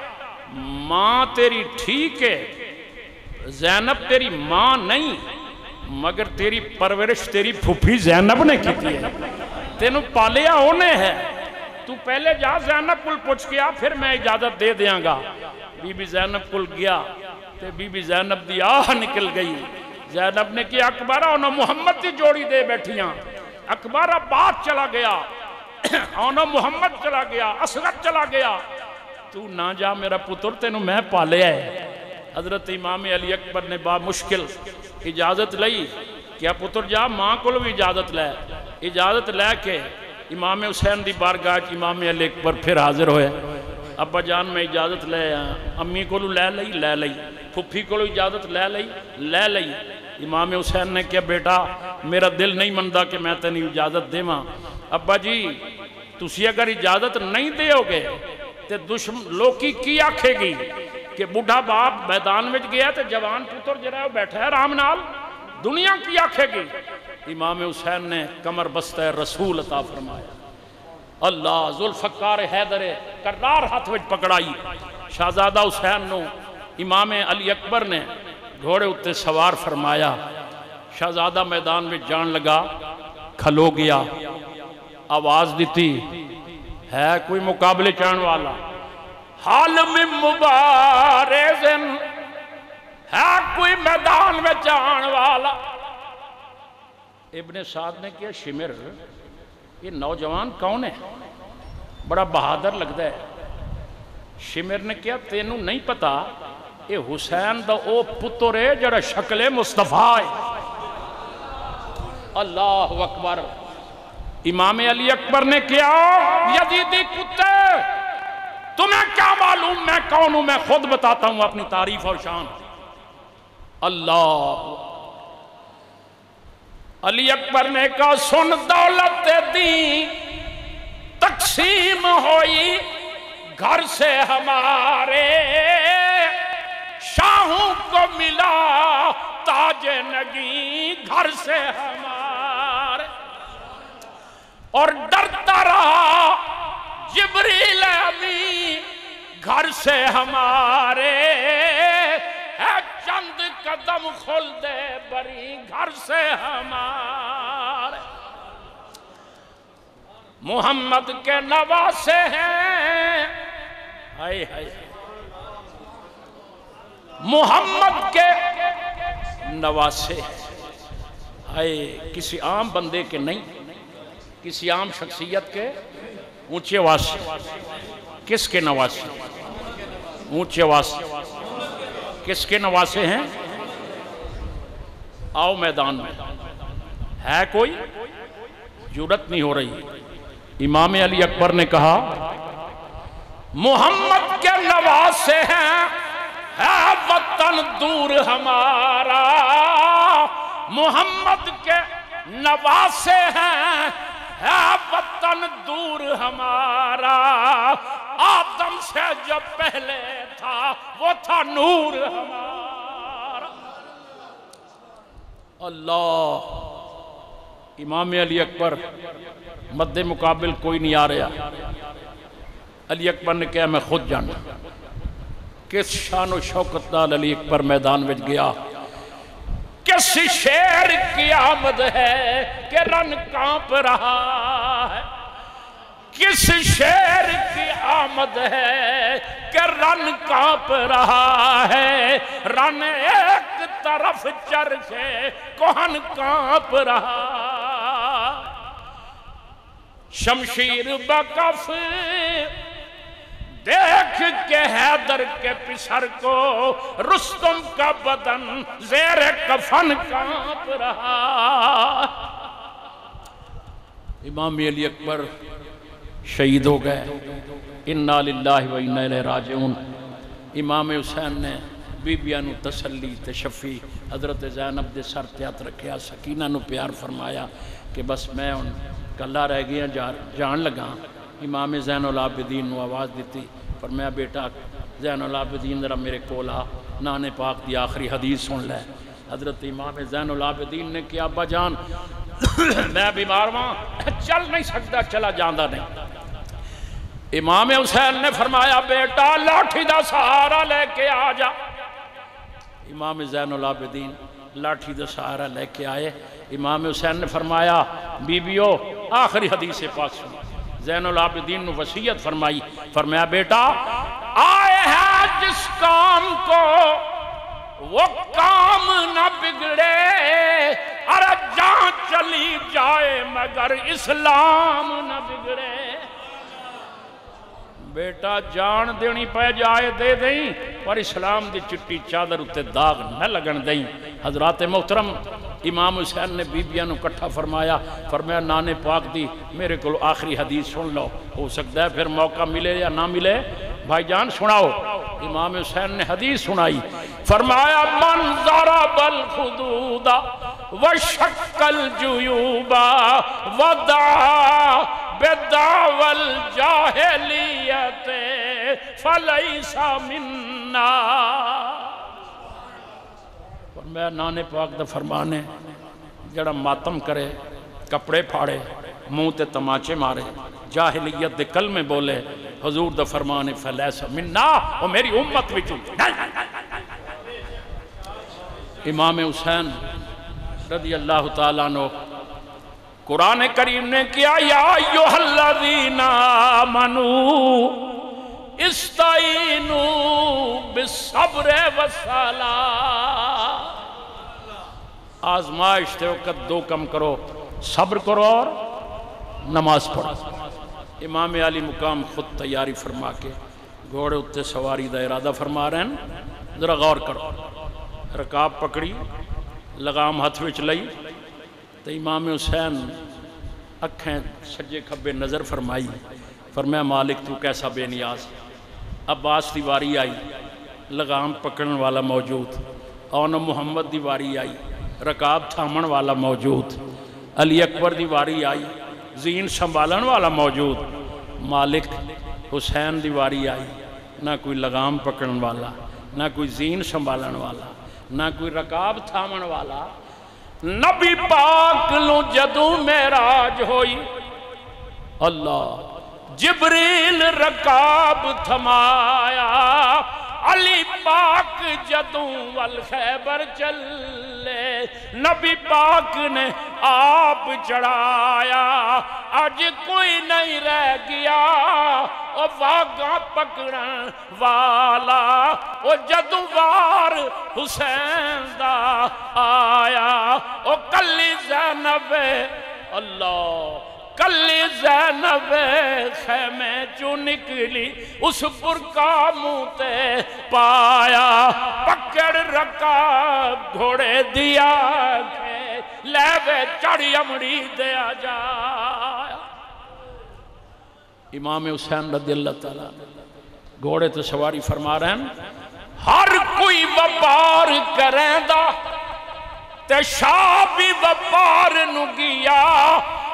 ماں تیری ٹھیک ہے، زینب تیری ماں نہیں، مگر تیری پرورش تیری پھوپھی زینب نے کی ہے، تینوں پالیا ہونے ہے، تو پہلے جا زینب کل پوچھ گیا پھر میں اجازت دے دیاں گا۔ بی بی زینب کل گیا تے بی بی زینب دی آہ نکل گئی۔ زینب نے کیا اکبرہ انہوں محمد دی جوڑی دے بیٹھیاں، اکبرہ بات چلا گیا، انہوں محمد چلا گیا، اصغر چلا گیا، تو نہ جا میرا پتر تینوں میں پالے ہے۔ حضرت امام علی اکبر نے با مشکل اجازت لئی، کیا پتر جا ماں کو بھی اجازت لے، اجازت لے کے امام حسین دی بارگاہ امام علی اکبر پھر حاضر ہوئے۔ ابا جان میں اجازت لے امی کو لے لئی، پھپھی کو اجازت لے لئی۔ امام حسین نے کیا بیٹا میرا دل نہیں مندہ کہ میں تینی اجازت دے ماں۔ ابا جی تسی اگر اجازت نہیں دے ہوگے تے لوکی کی آکھے گی کہ بڑھا باپ میدان میں گیا تے جوان پتر جرائے بیٹھا ہے رام نال، دنیا کی آکھے گی۔ امام حسین نے کمر بستہ رسول عطا فرمایا، اللہ ذوالفقار حیدر کرار ہاتھ وچ پکڑائی، شہزادہ حسین نو امام علی اکبر نے گھوڑے اتے سوار فرمایا، شہزادہ میدان میں جان لگا، کھلو گیا، آواز دیتی ہے کوئی مقابلے چاہن والا، حالم مبارزن ہے کوئی میدان میں جان والا۔ ابن سعد نے کیا شمر یہ نوجوان کون ہے، بڑا بہادر لگتا ہے۔ شمر نے کیا تینوں نہیں پتا یہ حسین دا او پتر ہے جڑا شکل مصطفیٰ ہے۔ اللہ اکبر۔ امام علی اکبر نے کیا یزیدی کتے تمہیں کیا معلوم میں کون ہوں، میں خود بتاتا ہوں اپنی تعریف اور شان۔ اللہ علی اکبر نے کہا سن دولت دی تقسیم ہوئی گھر سے ہمارے، شاہوں کو ملا تاج نگی گھر سے ہمارے، اور ڈرتا رہا جبریل امی گھر سے ہمارے، ہے چند قدم خلد بری گھر سے ہمارے، محمد کے نواسے ہیں، ہائے ہائے محمد کے نواسے ہیں، ہائے کسی عام بندے کے نہیں، کسی عام شخصیت کے اونچے واسے، کس کے نواسے اونچے واسے، کس کے نواسے ہیں؟ آؤ میدان میں، ہے کوئی؟ جرات نہیں ہو رہی۔ امام علی اکبر نے کہا محمد کے نواسے ہیں، ہے وطن دور ہمارا، محمد کے نواسے ہیں، ہے وطن دور ہمارا، آدم سے جو پہلے تھا وہ تھا نور ہمارا۔ اللہ امام علی اکبر مد مقابل کوئی نہیں آ رہا. علی اکبر نے کہا میں خود جانا. کس شان و شوکت نال علی اکبر میدان وچ گیا. کس شیر کی آمد ہے کہ رن کانپ رہا ہے. کس شیر کی آمد ہے کہ رن کانپ رہا ہے. رن ایک طرف چرخے کوہن کانپ رہا. شمشیر بکف دیکھ کے حیدر کے پسر کو رستم کا بدن زیر کفن کانپ رہا. امام علی اکبر شہید ہو گئے. انا للہ و انا الیہ راجعون. امام حسین نے بیبیاں نو تسلی تشفی حضرت زینب دے سر تے ہاتھ رکھیا. سکینہ نو پیار فرمایا کہ بس میں ہن کلا رہ گیا جان لگا. امام زین العابدین نو آواز دیتی فرمایا بیٹا زین العابدین ذرا میرے کول آ نانے پاک دی آخری حدیث سن لے. حضرت امام زین العابدین نے کیا ابا جان میں بیمار ہاں چل نہیں سکتا چلا جاندہ نہیں. امام حسین نے فرمایا بیٹا لاٹھی دا سہارا لے کے آ جا. امام زین العابدین لاٹھی دا سہارا لے کے آئے. امام حسین نے فرمایا بیبیو آخری حدیث پاک سن. زین العابدین نے وصیت فرمائی فرمایا بیٹا آئے ہیں جس کام کو وہ کام نہ بگڑے. ارے جان چلی جائے مگر اسلام نہ بگڑے. بیٹا جان دینی پہ جائے دے دیں پر اسلام دی چٹی چادر اتے داغ نہ لگن دیں. حضرات محترم امام حسین نے بیبیاں نو کٹھا فرمایا فرمایا نانے پاک دی میرے کو آخری حدیث سن لو. ہو سکتا ہے پھر موقع ملے یا نہ ملے. بھائی جان سناؤ. امام حسین نے حدیث سنائی فرمایا من ضرب الخدود وشق الجیوب ودعا بدعوى الجاہلیت فلیس منا. فرمایا نانے پاک دا فرمان ہے جڑا ماتم کرے کپڑے پھاڑے منہ تے تماچے مارے جاہلیت دے کلمے بولے حضور دا فرمان ہے فلیس منا وہ میری امت وچوں. امام حسین رضی اللہ تعالیٰ عنہ قرآن کریم نے کیا یا ایوہ الذین آمنوا استعینوا بالصبر والصلاۃ. آزمائش تے وقت دو کم کرو صبر کرو اور نماز پڑھو. امام علی مقام خود تیاری فرما کے گھوڑے اتے سواری دا ارادہ فرما رہے ہیں. ذرا غور کرو. رکاب پکڑی لگام ہاتھ وچ لئی تو امام حسین اکھیں سجے کھبے نظر فرمائی فرمایا مالک تو کیسا بے نیاز. عباس دی واری آئی لگام پکڑن والا موجود. اون محمد دی واری آئی رکاب تھامن والا موجود. علی اکبر دی واری آئی زین سنبھالن والا موجود. مالک حسین دی واری آئی نہ کوئی لگام پکڑن والا نہ کوئی زین سنبھالن والا نہ کوئی رکاب تھامن والا. نبی پاک لوں جدوں معراج ہوئی اللہ جبریل رکاب تھمایا. علی پاک جدوں والخیبر چلے نبی پاک نے آپ چڑھایا. آج کوئی نہیں رہ گیا او واگا پکڑن والا او جدوں وار حسین دا آیا. او کلی زینب اللہ کلی زینب خیمے جو نکلی اس برکا منہ تے پایا. پکڑ رکاب گھوڑے دیا کے لیوے چڑی امڑی دیا جایا. امام حسین رضی اللہ تعالیٰ گھوڑے تے سواری فرما رہے ہیں ہر کوئی وپار کریں دا تے شاہ بھی وپار نو گیا.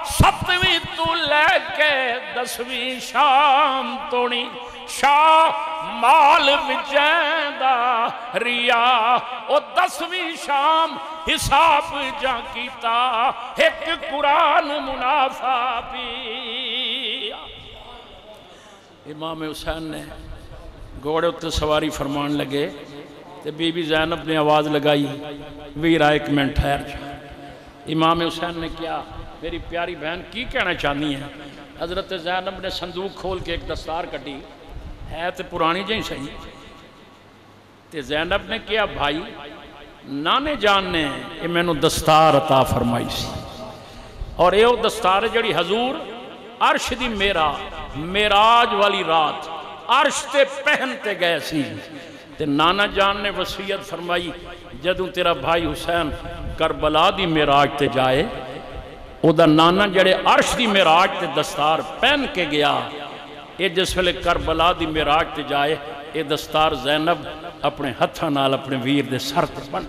7ویں تو لے کے 10ویں شام تونی شاہ مال وچیندا ریا او 10ویں شام حساب جا کیتا ایک قرآن منافع پیا امام حسین نے گھوڑے اتنے سواری فرمان لگے تے بی بی زینب نے آواز لگائی ویرا ایک منٹ ٹھہر جا امام حسین نے کیا میری پیاری بہن کی کہنا چاہنی ہے حضرت زینب نے صندوق کھول کے ایک دستار کٹی ہے تے پرانی جہیں صحیح تے زینب نے کیا بھائی نانے جان نے یہ میں نو دستار عطا فرمائی سی اور یہ دستار جڑی حضور عرش دی میراج والی رات عرش تے پہنتے گئے سی تے نانا جان نے وصیت فرمائی جدوں تیرا بھائی حسین کربلا دی میراج تے جائے او دا نانا جڑے عرش دی میراج تے دستار پہن کے گیا اے جس ویلے کربلا دی میراج تے جائے اے دستار زینب اپنے ہتھاں نال اپنے ویر دے سر تے بن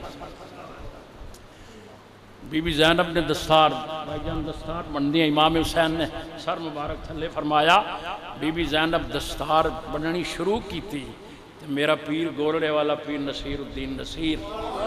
بی بی زینب نے دستار بھائی جان دستار بن دیا امام حسین نے سر مبارک تھلے فرمایا بی بی زینب دستار بننی شروع کی تھی میرا پیر گولڑے والا پیر نصیر الدین نصیر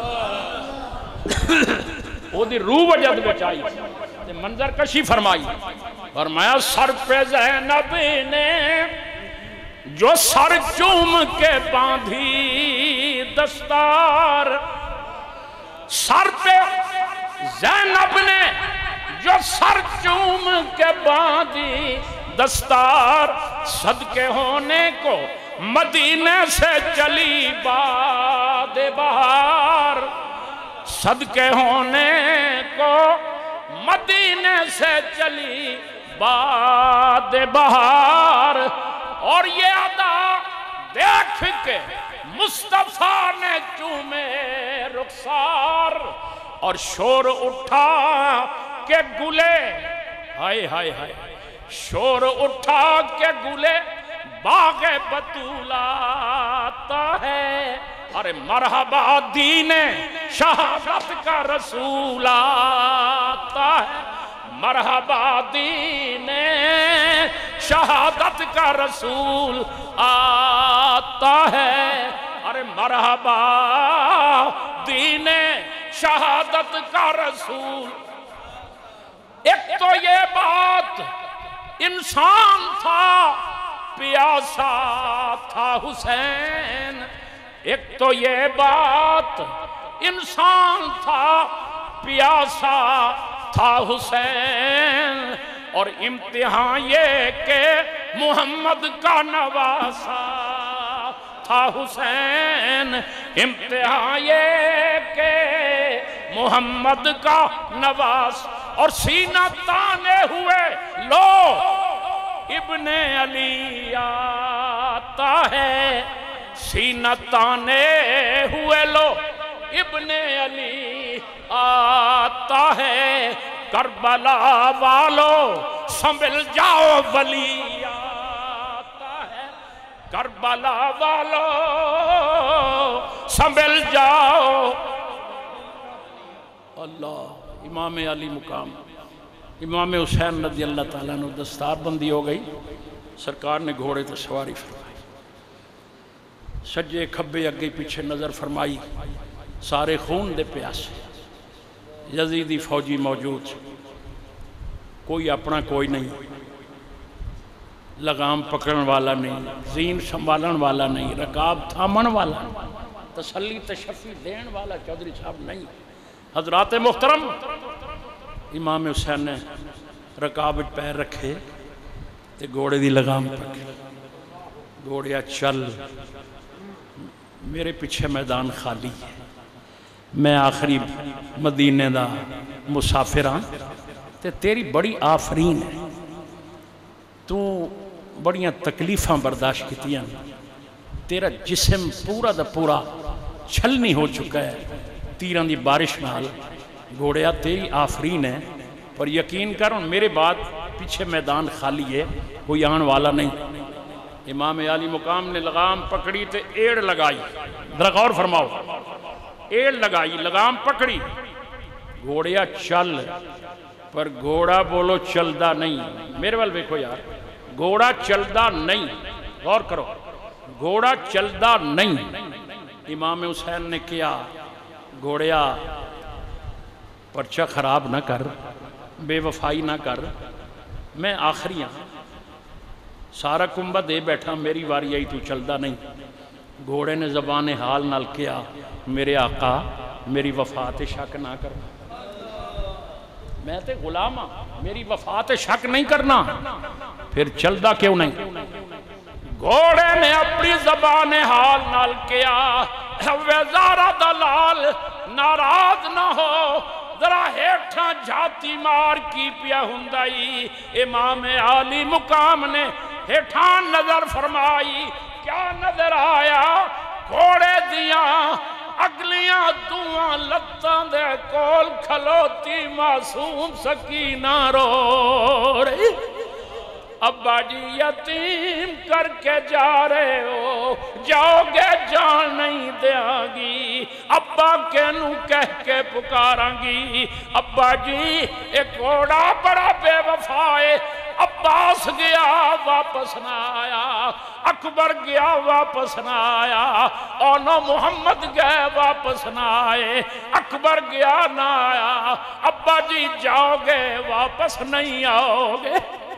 وہ دی روح وجد بچائی تے منظر کشی فرمائی فرمایا سر پہ زینب نے جو سر چوم کے باندھی دستار سر پہ زینب نے جو سر چوم کے باندھی دستار صدقے ہونے کو مدینے سے چلی باد بہار صدقے ہونے کو مدینے سے چلی باد بہار اور یہ ادا دیکھ کے مصطفیٰ نے چومے رخسار اور شور اٹھا کہ گلے ہائے ہائے ہائے شور اٹھا کہ گلے باغ بطول آتا ہے ارے مرحبا دین شہادت کا رسول آتا ہے مرحبا دین شہادت کا رسول آتا ہے ارے مرحبا دین شہادت کا رسول ایک تو یہ بات انسان تھا پیاسا تھا حسین ایک تو یہ بات انسان تھا پیاسا تھا حسین اور امتحان یہ کہ محمد کا نواسا تھا حسین امتحان یہ کہ محمد کا نواس اور سینہ تانے ہوئے لو ابن علی آتا ہے سینہ تانے ہوئے لو ابن علی آتا ہے کربلا والو سنبھل جاؤ ولی آتا ہے کربلا والو سنبھل جاؤ اللہ امام علی مقام امام حسین رضی اللہ تعالیٰ نے دستار بندی ہو گئی سرکار نے گھوڑے تو سواری فرمائی سجے کھبے اگے پیچھے نظر فرمائی سارے خون دے پیاسے یزیدی فوجی موجود کوئی اپنا کوئی نہیں لگام پکڑن والا نہیں زین سنبھالن والا نہیں رکاب تھامن والا تسلی تشفی دین والا چودھری صاحب نہیں حضرات محترم امام حسین نے رکاب پیر رکھے تے گھوڑے دی لگام پکڑ گھوڑیا چل میرے پیچھے میدان خالی ہے میں آخری مدینے دا مسافر ہاں تے تیری بڑی آفرین ہے تو بڑیاں تکلیفاں برداشت کیتیاں تیرا جسم پورا دا پورا چھلنی ہو چکا ہے تیران دی بارش نال گھوڑیا تیری آفرین ہے پر یقین کر میرے بعد پیچھے میدان خالی ہے کوئی آن والا نہیں امام علی مقام نے لگام پکڑی تے ایڑ لگائی ذرا غور فرماؤ ایڑ لگائی لگام پکڑی گھوڑیا چل پر گھوڑا بولو چلدا نہیں میرے وال دیکھو یار گھوڑا چلدا نہیں غور کرو گھوڑا چلدا نہیں. امام حسین نے کیا گھوڑیا پرچہ خراب نہ کر، بے وفائی نہ کر، میں آخری ہاں، سارا کنبہ دے بیٹھا، میری واری آئی تو چلدا نہیں. گھوڑے نے زبان حال نال کیا میرے آقا میری وفات شک نہ کر، میں تے غلام ہاں، میری وفات شک نہیں کرنا. پھر چلدا کیوں نہیں؟ گھوڑے نے اپنی زبان حال نال کیا وزارہ دلال ناراض نہ ہو، ذرا ہیٹھاں جھاتی مار کی پیا ہندائی. امام عالی مقام نے ہیٹھاں نظر فرمائی، کیا نظر آیا؟ گھوڑے دیاں اگلیاں دعاں لتاں دے کول کھلوتی معصوم سکینہ رو رہی. ابا جی یتیم کر کے جا رہے ہو، جاؤ گے جان نہیں دیاں گی، ابا کینو کہہ کے پکاراں گی. ابا جی ایک گھوڑا بڑا بے وفائے، عباس گیا واپس نہ آیا، اکبر گیا واپس نہ آیا، اونو محمد گئے واپس نہ آئے، اکبر گیا نہ آیا. ابا جی جاؤ گے واپس نہیں آؤ گے.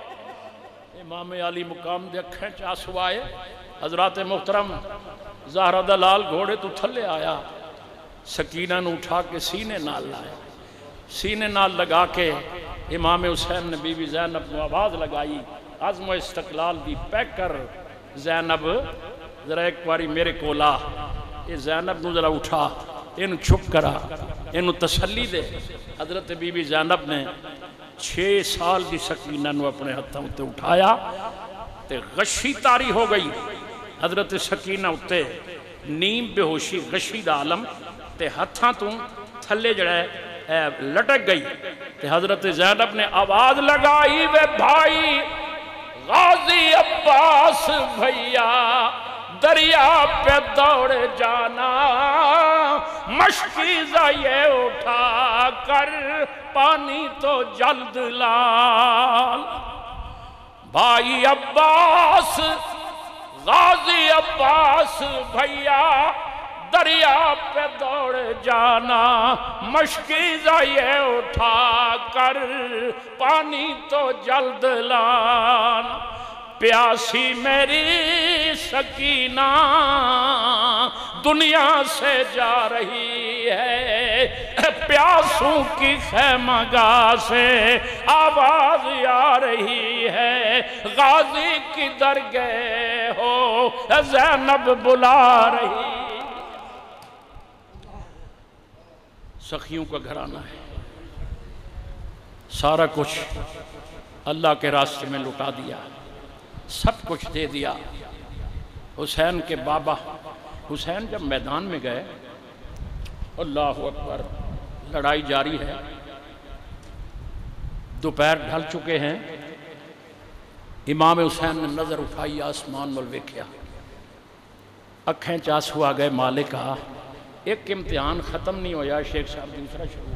امام علی مقام دے اکھیں چاسو آئے. حضرات محترم زہرہ دلال گھوڑے تو تھلے آیا، سکینہ نو اٹھا کے سینے نال لائے، سینے نال لگا کے امام حسین نے بی بی زینب کو آواز لگائی، عزم و استقلال دی پیک کر زینب ذرا ایک باری میرے کولا. یہ زینب نو ذرا اٹھا، انہوں چھپ کرا، انہوں تسلی دے. حضرت بی بی زینب نے 6 سال دی سکینہ نو اپنے ہتھاں اتے اٹھایا تے غشی تاری ہو گئی. حضرت سکینہ اتے نیم بے ہوشی غشی دا عالم تے ہتھاں تو تھلے جڑے لٹک گئی. تے حضرت زینب نے آواز لگائی، وے بھائی غازی عباس بھیا دریا پہ دوڑ جانا، مشکیزہ یہ اٹھا کر پانی تو جلد لال. بھائی عباس غازی عباس بھیا دریا پہ دوڑ جانا، مشکیزہ یہ اٹھا کر پانی تو جلد لانا. پیاسی میری سکینہ دنیا سے جا رہی ہے، پیاسوں کی خیمہ گاہ سے آواز آ رہی ہے، غازی کدھر گئے ہو زینب بلا رہی. سخیوں کا گھرانہ ہے، سارا کچھ اللہ کے راستے میں لٹا دیا، سب کچھ دے دیا. حسین کے بابا حسین جب میدان میں گئے، اللہ اکبر، لڑائی جاری ہے، دوپہر ڈھل چکے ہیں. امام حسین نے نظر اٹھائی آسمان وال ویکھیا، اکھیں چاسو آ گئے. مالکا ایک امتحان ختم نہیں ہویا، شیخ صاحب دوسرا شروع.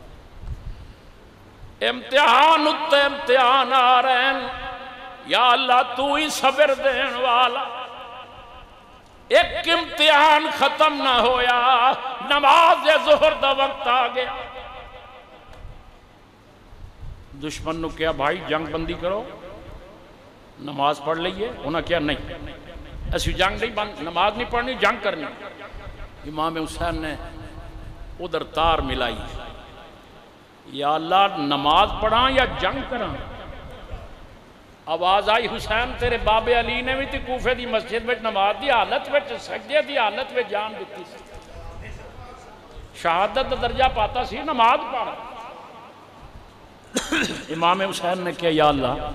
امتحان اتے امتحان آ رہے ہیں، یا اللہ تو ہی صبر دین والا. ایک امتحان ختم نہ ہویا، نماز ظہر دا وقت آ گیا. دشمن نے کیا بھائی جنگ بندی کرو، نماز پڑھ لئیے. انہوں نے کیا نہیں، ایسی جنگ نہیں بند، نماز نہیں پڑھنی، جنگ کرنی. امام حسین نے ادھر تار ملائی، یا اللہ نماز پڑھاں یا جنگ کراں. آواز آئی حسین تیرے باب علی نے بھی تی کوفے دی مسجد میں نماز دی حالت میں سجدے دی حالت میں جان دیتی سی، شہادت درجہ پاتا سی، نماز پڑھا. امام حسین نے کیا یا اللہ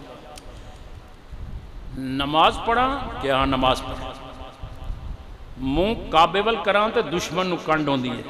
نماز پڑھا کہ ہاں نماز پڑھا. منہ کعبے ول کراں تے دشمن نو کنڈ ہوندی ہے.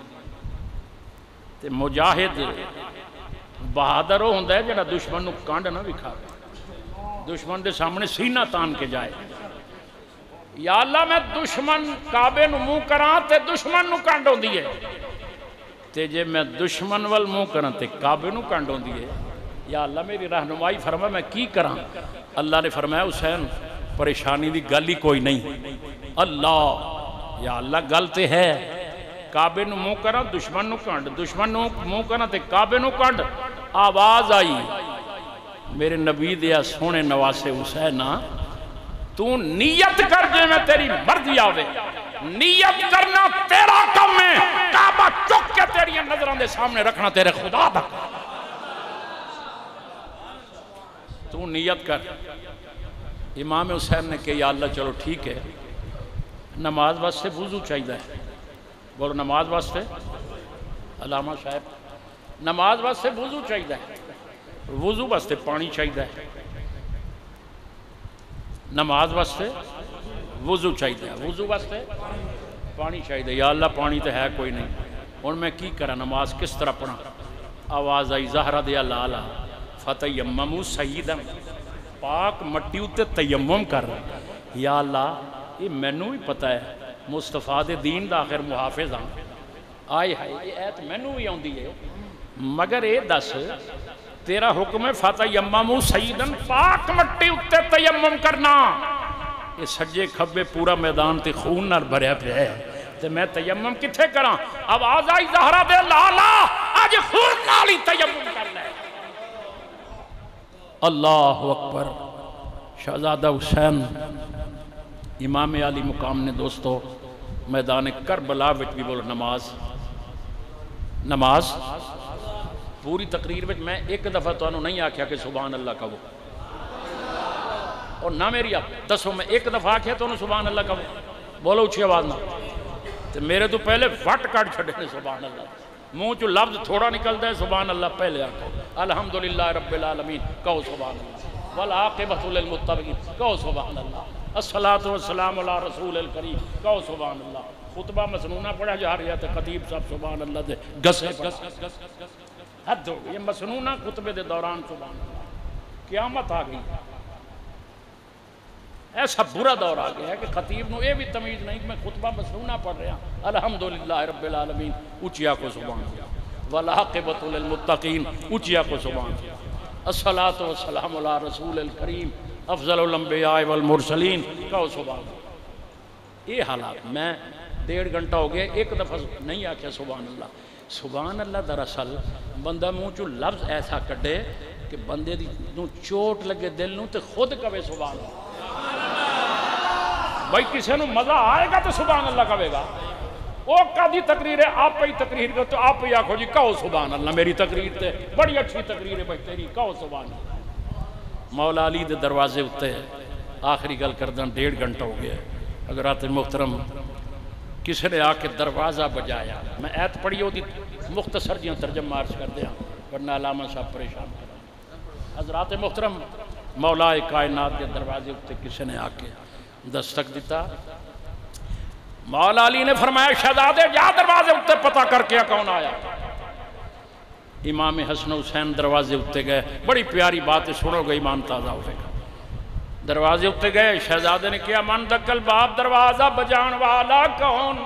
تے مجاہد بہادر ہو ہوندا ہے جڑا دشمن نو کنڈ نہ وکھاوے، دشمن دے سامنے سینہ تان کے جائے. یا اللہ میں دشمن کعبے نو منہ کراں تے دشمن نو کنڈ ہوندی ہے، تے جے میں دشمن وال منہ کراں تے کعبے نو کنڈ ہوندی ہے. یا اللہ میری رہنمائی فرما میں کی کراں. اللہ نے فرمایا حسین پریشانی دی گل ہی کوئی نہیں. اللہ یا اللہ گل تے ہے. کعبے نو منہ کرا دشمن نو کنڈ, دشمن نو منہ کرا تے کعبے نو کنڈ. آواز آئی میرے نبی دیا سونے نواسے حسین تو نیت کر جے میں تیری مرضی آوے. نیت کرنا تیرا کم ہے, کعبہ چک کے تیری نظران دے سامنے رکھنا تیرے خدا دا. تو نیت کر. امام حسین نے کہا یا اللہ چلو ٹھیک ہے, نماز واسطے وضو چاہیے ہے. بولو نماز واسطے, علامہ صاحب نماز واسطے وضو چاہیے ہے. وضو واسطے پانی چاہیے ہے. نماز واسطے وضو چاہیے, وضو واسطے پانی چاہیے. یا اللہ پانی تو ہے کوئی نہیں, اور میں کی کرا نماز کس طرح پڑھا. آواز آئی زہرہ دیا لالا فتیمموا سیدم, پاک مٹی اتے تیمم کر. یا اللہ یہ مینوں بھی پتہ ہے مصطفیٰ دے دین دا آخر محافظ ہاں. آئے ہائے یہ ایت مینوں بھی آندی ہے, مگر اے دس تیرا حکم ہے فتیمموا سیدن, پاک مٹی اتے تیمم کرنا. یہ سجے کھبے پورا میدان تے خون نال بھریا پیا ہے تے میں تیمم کتھے کراں. آواز آئی زہرہ دے لالا اج خون نال ہی تیمم کر لے. اللہ اکبر. شہزادہ حسین امام علی مقام نے دوستو میدان کربلا وچ بھی بولو نماز. نماز پوری تقریر وچ میں ایک دفعہ تو انہوں نہیں آکھیا کہ سبحان اللہ کہو, اور نہ میری آپ دسو میں ایک دفعہ آکھیا تو انہوں سبحان اللہ کہو. بولو اچھی آواز نہ. تو میرے تو پہلے وٹ کٹ چھڑے نے سبحان اللہ, منہ چو لفظ تھوڑا نکلتا ہے سبحان اللہ پہلے آکھو. الحمدللہ رب العالمین کہو سبحان اللہ, والعاقبۃ للمتقین کہو سبحان اللہ, الصلاۃ والسلام علی رسول الکریم کہو سبحان اللہ. خطبہ مسنونہ پڑھا جا رہا ہے خطیب صاحب سبحان اللہ دے گسے حد ہو گئی. یہ مسنونہ خطبے دے دوران سبحان اللہ. قیامت آ گئی, ایسا برا دور آ گیا ہے کہ خطیب نو یہ بھی تمیز نہیں کہ میں خطبہ مسنونہ پڑھ رہا. الحمدللہ رب العالمین اچیا کو سبحان اللہ, والعاقبۃ للمتقین اچیا کو سبحان اللہ, الصلاۃ والسلام علی رسول الکریم افضل الانبیاء والمرسلین کہو سبحان اللہ. یہ حالات میں 1.5 گھنٹہ ہو گئے ایک دفعہ نہیں آکھیا سبحان اللہ. سبحان اللہ دراصل بندہ منہ چو لفظ ایسا کڈے کہ بندے دی چوٹ لگے دل نو تے خود کہے سبحان اللہ. بھائی کسی نو مزہ آئے گا تو سبحان اللہ کہے گا. وہ کدی تقریر ہے آپ ہی تقریر کرو تو آپ ہی آکھو جی کہو سبحان اللہ, میری تقریر تے بڑی اچھی تقریر ہے بھائی تیری کہو سبحان اللہ. مولا علی دے دروازے اتے آخری گل کردن 1.5 گھنٹہ ہو گیا. حضرات محترم کسی نے آ کے دروازہ بجایا, میں ایت پڑھی ہوتی مختصر جیوں ترجمہ عرض کر دیا ورنہ علامہ صاحب پریشان کریں. حضرات محترم مولا کائنات کے دروازے اتے کسی نے آ کے دستک دیتا. مولا علی نے فرمایا شہزادے جا دروازے اتے پتہ کر کے کون آیا. امام حسن حسین دروازے اتے گئے, بڑی پیاری بات ہے سنو گے ایمان تازہ ہوئے گا. دروازے اتے گئے, شہزادے نے کیا من دکل باب دروازہ بجان والا کون.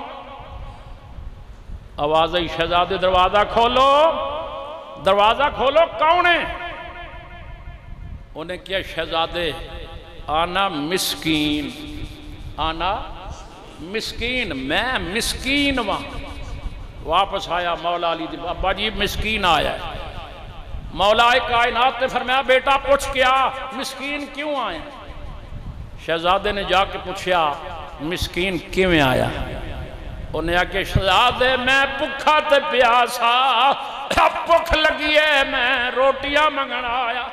آواز آئی شہزادے دروازہ کھولو, دروازہ کھولو کون ہے. انہیں کیا شہزادے آنا مسکین, آنا مسکین, میں مسکین وہاں. واپس آیا مولا علی ابا جی مسکین آیا ہے. مولا کائنات نے فرمایا بیٹا پوچھ کیا مسکین کیوں آئے. شہزادے نے جا کے پوچھا مسکین کیوں آیا. انہیں آ کہ شہزادے میں بھکھا تے پیاسا, اب بھوک لگی ہے میں روٹیاں منگن آیا.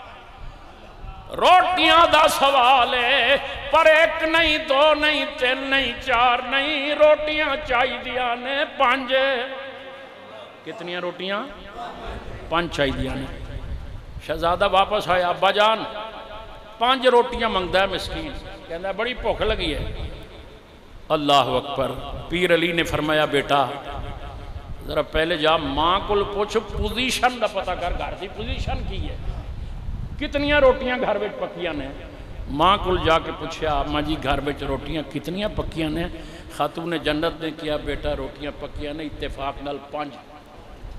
روٹیاں دا سوال ہے پر 1 نہیں 2 نہیں 3 نہیں 4 نہیں, روٹیاں چاہی دیا نے 5. کتنیاں روٹیاں 5 چاہی دیا نے. شہزادہ واپس آیا ابا جان 5 روٹیاں منگتا ہے مسکین, کہنا ہے بڑی بھوک لگی ہے. اللہ اکبر. پیر علی نے فرمایا بیٹا ذرا پہلے جا ماں کو پوچھ پوزیشن دا پتہ کر, گھر دی پوزیشن کی ہے, کتنیاں روٹیاں گھر وچ پکیاں نے. ماں کو جا کے پوچھا ماں جی گھر وچ روٹیاں کتنیاں پکیاں نے. خاتون جنت نے کیا بیٹا روٹیاں پکیاں نے اتفاق نال 5,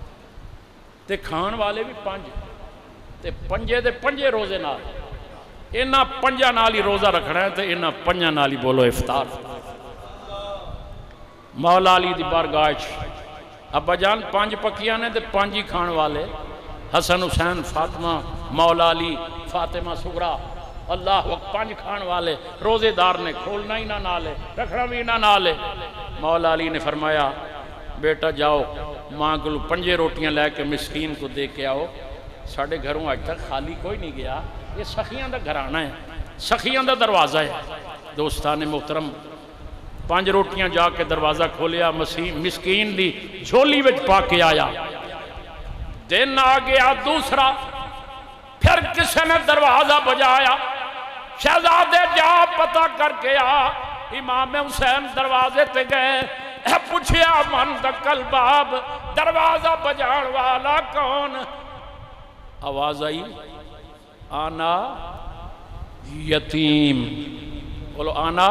تے کھان والے بھی 5, تے 5 دے 5 روزے نال انہاں پنجاں نال ہی روزہ رکھنا ہے تو انہاں پنجاں نال ہی بولو افطار۔ مولا علی دی بارگاہ ابا جان 5 پکیاں نے تے 5 ہی کھان والے، حسن حسین فاطمہ مولا علی فاطمہ صغرا، اللہ وقت 5 کھان والے، روزے دار نے کھولنا ہی نہ نالے رکھنا بھی نہ نالے۔ مولا علی نے فرمایا بیٹا جاؤ ماں کو 5 روٹیاں لے کے مسکین کو دے کے آؤ، ساڑھے گھروں آج تک خالی کوئی نہیں گیا، یہ سخیاں دا گھرانہ ہے، سخیاں دا دروازہ ہے۔ دوستان محترم 5 روٹیاں جا کے دروازہ کھولیا، مسکین دی جھولی وچ پا کے آیا، دن آ گیا دوسرا، پھر کسی نے دروازہ بجایا، شہزادے جا پتہ کر کے آ، امام حسین دروازے تے گئے، پوچھیا من دکل باب، دروازہ بجان والا کون؟ آواز آئی آنا یتیم، بولو آنا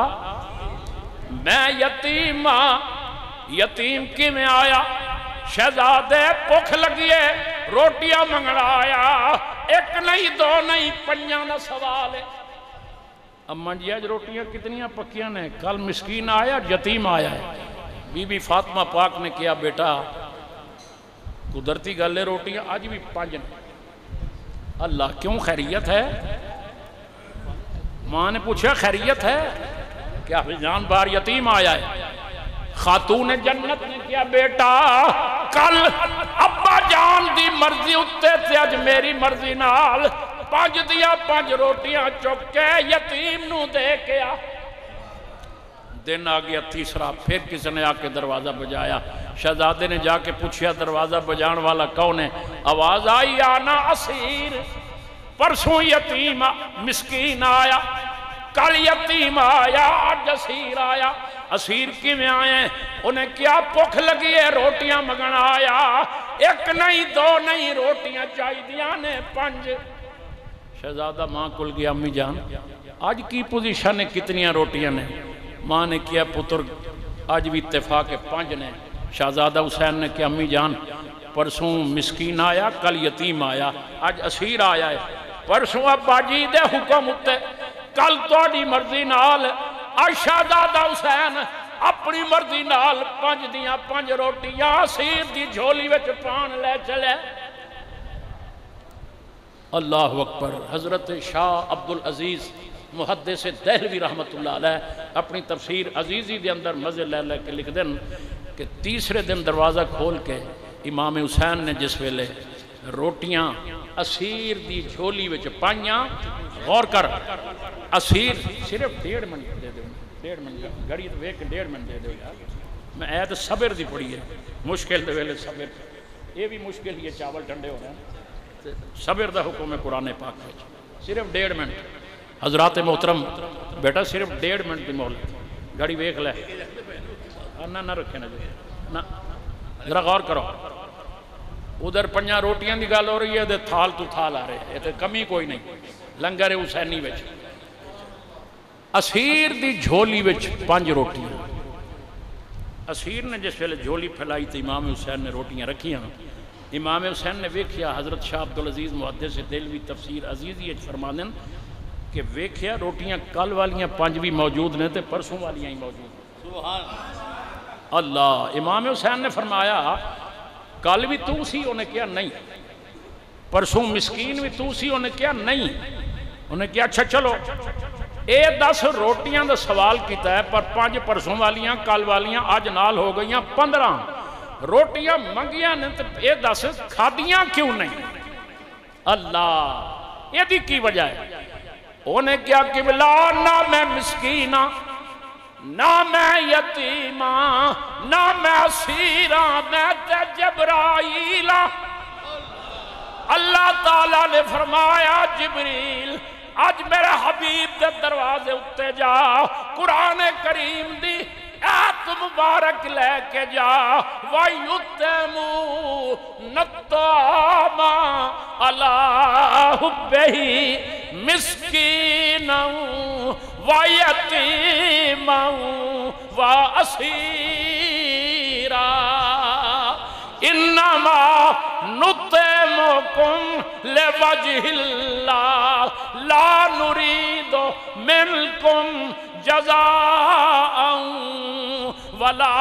میں یتیم ہاں۔ یتیم کی میں آیا؟ شہزادے بھوک لگیے روٹیاں منگنا آیا، 1 نہیں 2 نہیں 5 نہ سوال ہے۔ اماں جی آج روٹیاں کتنیاں پکیاں نے؟ کل مسکین آیا یتیم آیا ہے۔ بی بی فاطمہ پاک نے کیا بیٹا قدرتی گلے روٹیاں آج بھی 5 نے۔ اللہ کیوں خیریت ہے؟ ماں نے پوچھا خیریت ہے کیا؟ جان بار یتیم آیا ہے۔ خاتون جنت نے کیا بیٹا کل ابا جان دی مرضی اتے تھے، اج میری مرضی نال 5 دیا 5 روٹیاں چک کے یتیم نو دے کے آ۔ دن آ گیا تیسرا، پھر کسی نے آ کے دروازہ بجایا، شہزادے نے جا کے پوچھیا دروازہ بجان والا کون ہے؟ آواز آئی آنا اسیر، پرسوں یتیم مسکین آیا، کل یتیم آیا، آج اسیر آیا۔ اسیر کی میں آئے انہیں کیا بھوک لگی ہے روٹیاں مگن آیا، 1 نہیں 2 نہیں روٹیاں چاہی دیاں نے 5۔ شہزادہ ماں کل گیا امی جان آج کی پوزیشن ہے کتنیاں روٹیاں نے؟ ماں نے کیا پتر آج بھی اتفاق 5 نے۔ شہزادہ حسین نے کیا امی جان پرسوں مسکین آیا، کل یتیم آیا، آج اسیر آیا ہے، پرسوں ابا جی دے حکم اتے، کل توڑی مرضی نال، آج شہزادہ حسین اپنی مرضی نال 5 دیاں 5 روٹیاں اسیر دی جھولی وچ پان لے چلے۔ اللہ اکبر۔ حضرت شاہ عبدالعزیز محدث دہلوی رحمت اللہ علیہ اپنی تفسیر عزیزی دے اندر مزے لے لے کے لکھ دن کہ تیسرے دن دروازہ کھول کے امام حسین نے جس ویلے روٹیاں اسیر دی جھولی وچ پائیاں، غور کر اسیر صرف 1.5 منٹ دے دو، 1.5 منٹ گھڑی ویک 1.5 منٹ دے دو یار، میں ایت صبر دی پڑھی ہے، مشکل دے ویلے صبر، یہ بھی مشکل یہ چاول ٹھنڈے ہو رہے ہیں، صبر دا حکم ہے قرآن پاک میں، صرف 1.5 منٹ۔ حضرات محترم بیٹا صرف 1.5 منٹ دی مہلت، گھڑی ویکھ لے نہ رکھے نہ ذرا غور کرو، ادھر 5 روٹیاں دی گل ہو رہی ہے، تھال تو تھال آ رہے ہیں، تے کمی کوئی نہیں، لنگر حسینی وچ اسیر دی جھولی وچ 5 روٹیاں۔ اسیر نے جس ویلے جھولی پھیلائی تو امام حسین نے روٹیاں رکھیاں، امام حسین نے ویکھیا، حضرت شاہ عبدالعزیز محدث دہلوی تفسیر عزیزی فرماندن کہ ویکھیا روٹیاں کل والیاں 5 بھی موجود نے تے پرسوں والیاں ہی موجود ہیں۔ سبحان اللہ۔ امام حسین نے فرمایا کل بھی تو سی؟ انہیں کیا نہیں۔ پرسوں مسکین بھی تو سی؟ انہیں کیا نہیں۔ انہیں کیا اچھا چلو اے 10 روٹیاں دا سوال کیتا ہے پر 5 پرسوں والیاں کل والیاں آج نال ہو گئیاں 15 روٹیاں منگیاں نے تے اے 10 کھادیاں کیوں نہیں؟ اللہ یہ دی کی وجہ ہے؟ انہیں کیا قبلہ نہ میں مسکینہ نہ میں یتیمہ نہ میں اسیرہ میں تے جبرائیلہ۔ اللہ تعالیٰ نے فرمایا جبریل آج میرے حبیب دے دروازے اتے جا، قرآن کریم دی ایت مبارک لے کے جا، وَيُتَّمُوا نَطَّامَا عَلَىٰ حُبِّهِ مِسْكِينًا وَيَتِيمًا وَأَسِيرًا إِنَّمَا نُطْعِمُكُمْ لوجه الله لا نريد منكم جزاء ولا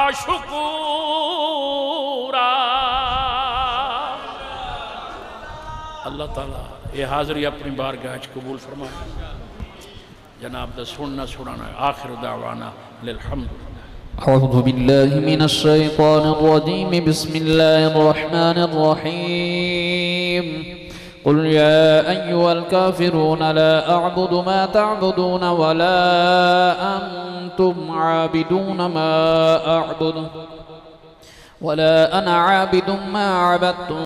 شکورا. اللہ تعالیٰ یہ حاضری اپنی بارگاہ قبول فرمائے. جناب دا سننا سنانا آخر دعوانا للحمد. أعوذ بالله من الشيطان الرجيم. بسم الله الرحمن الرحيم. قل يا أيها الكافرون لا أعبد ما تعبدون ولا أنتم عابدون ما أعبد ولا أنا عابد ما عبدتم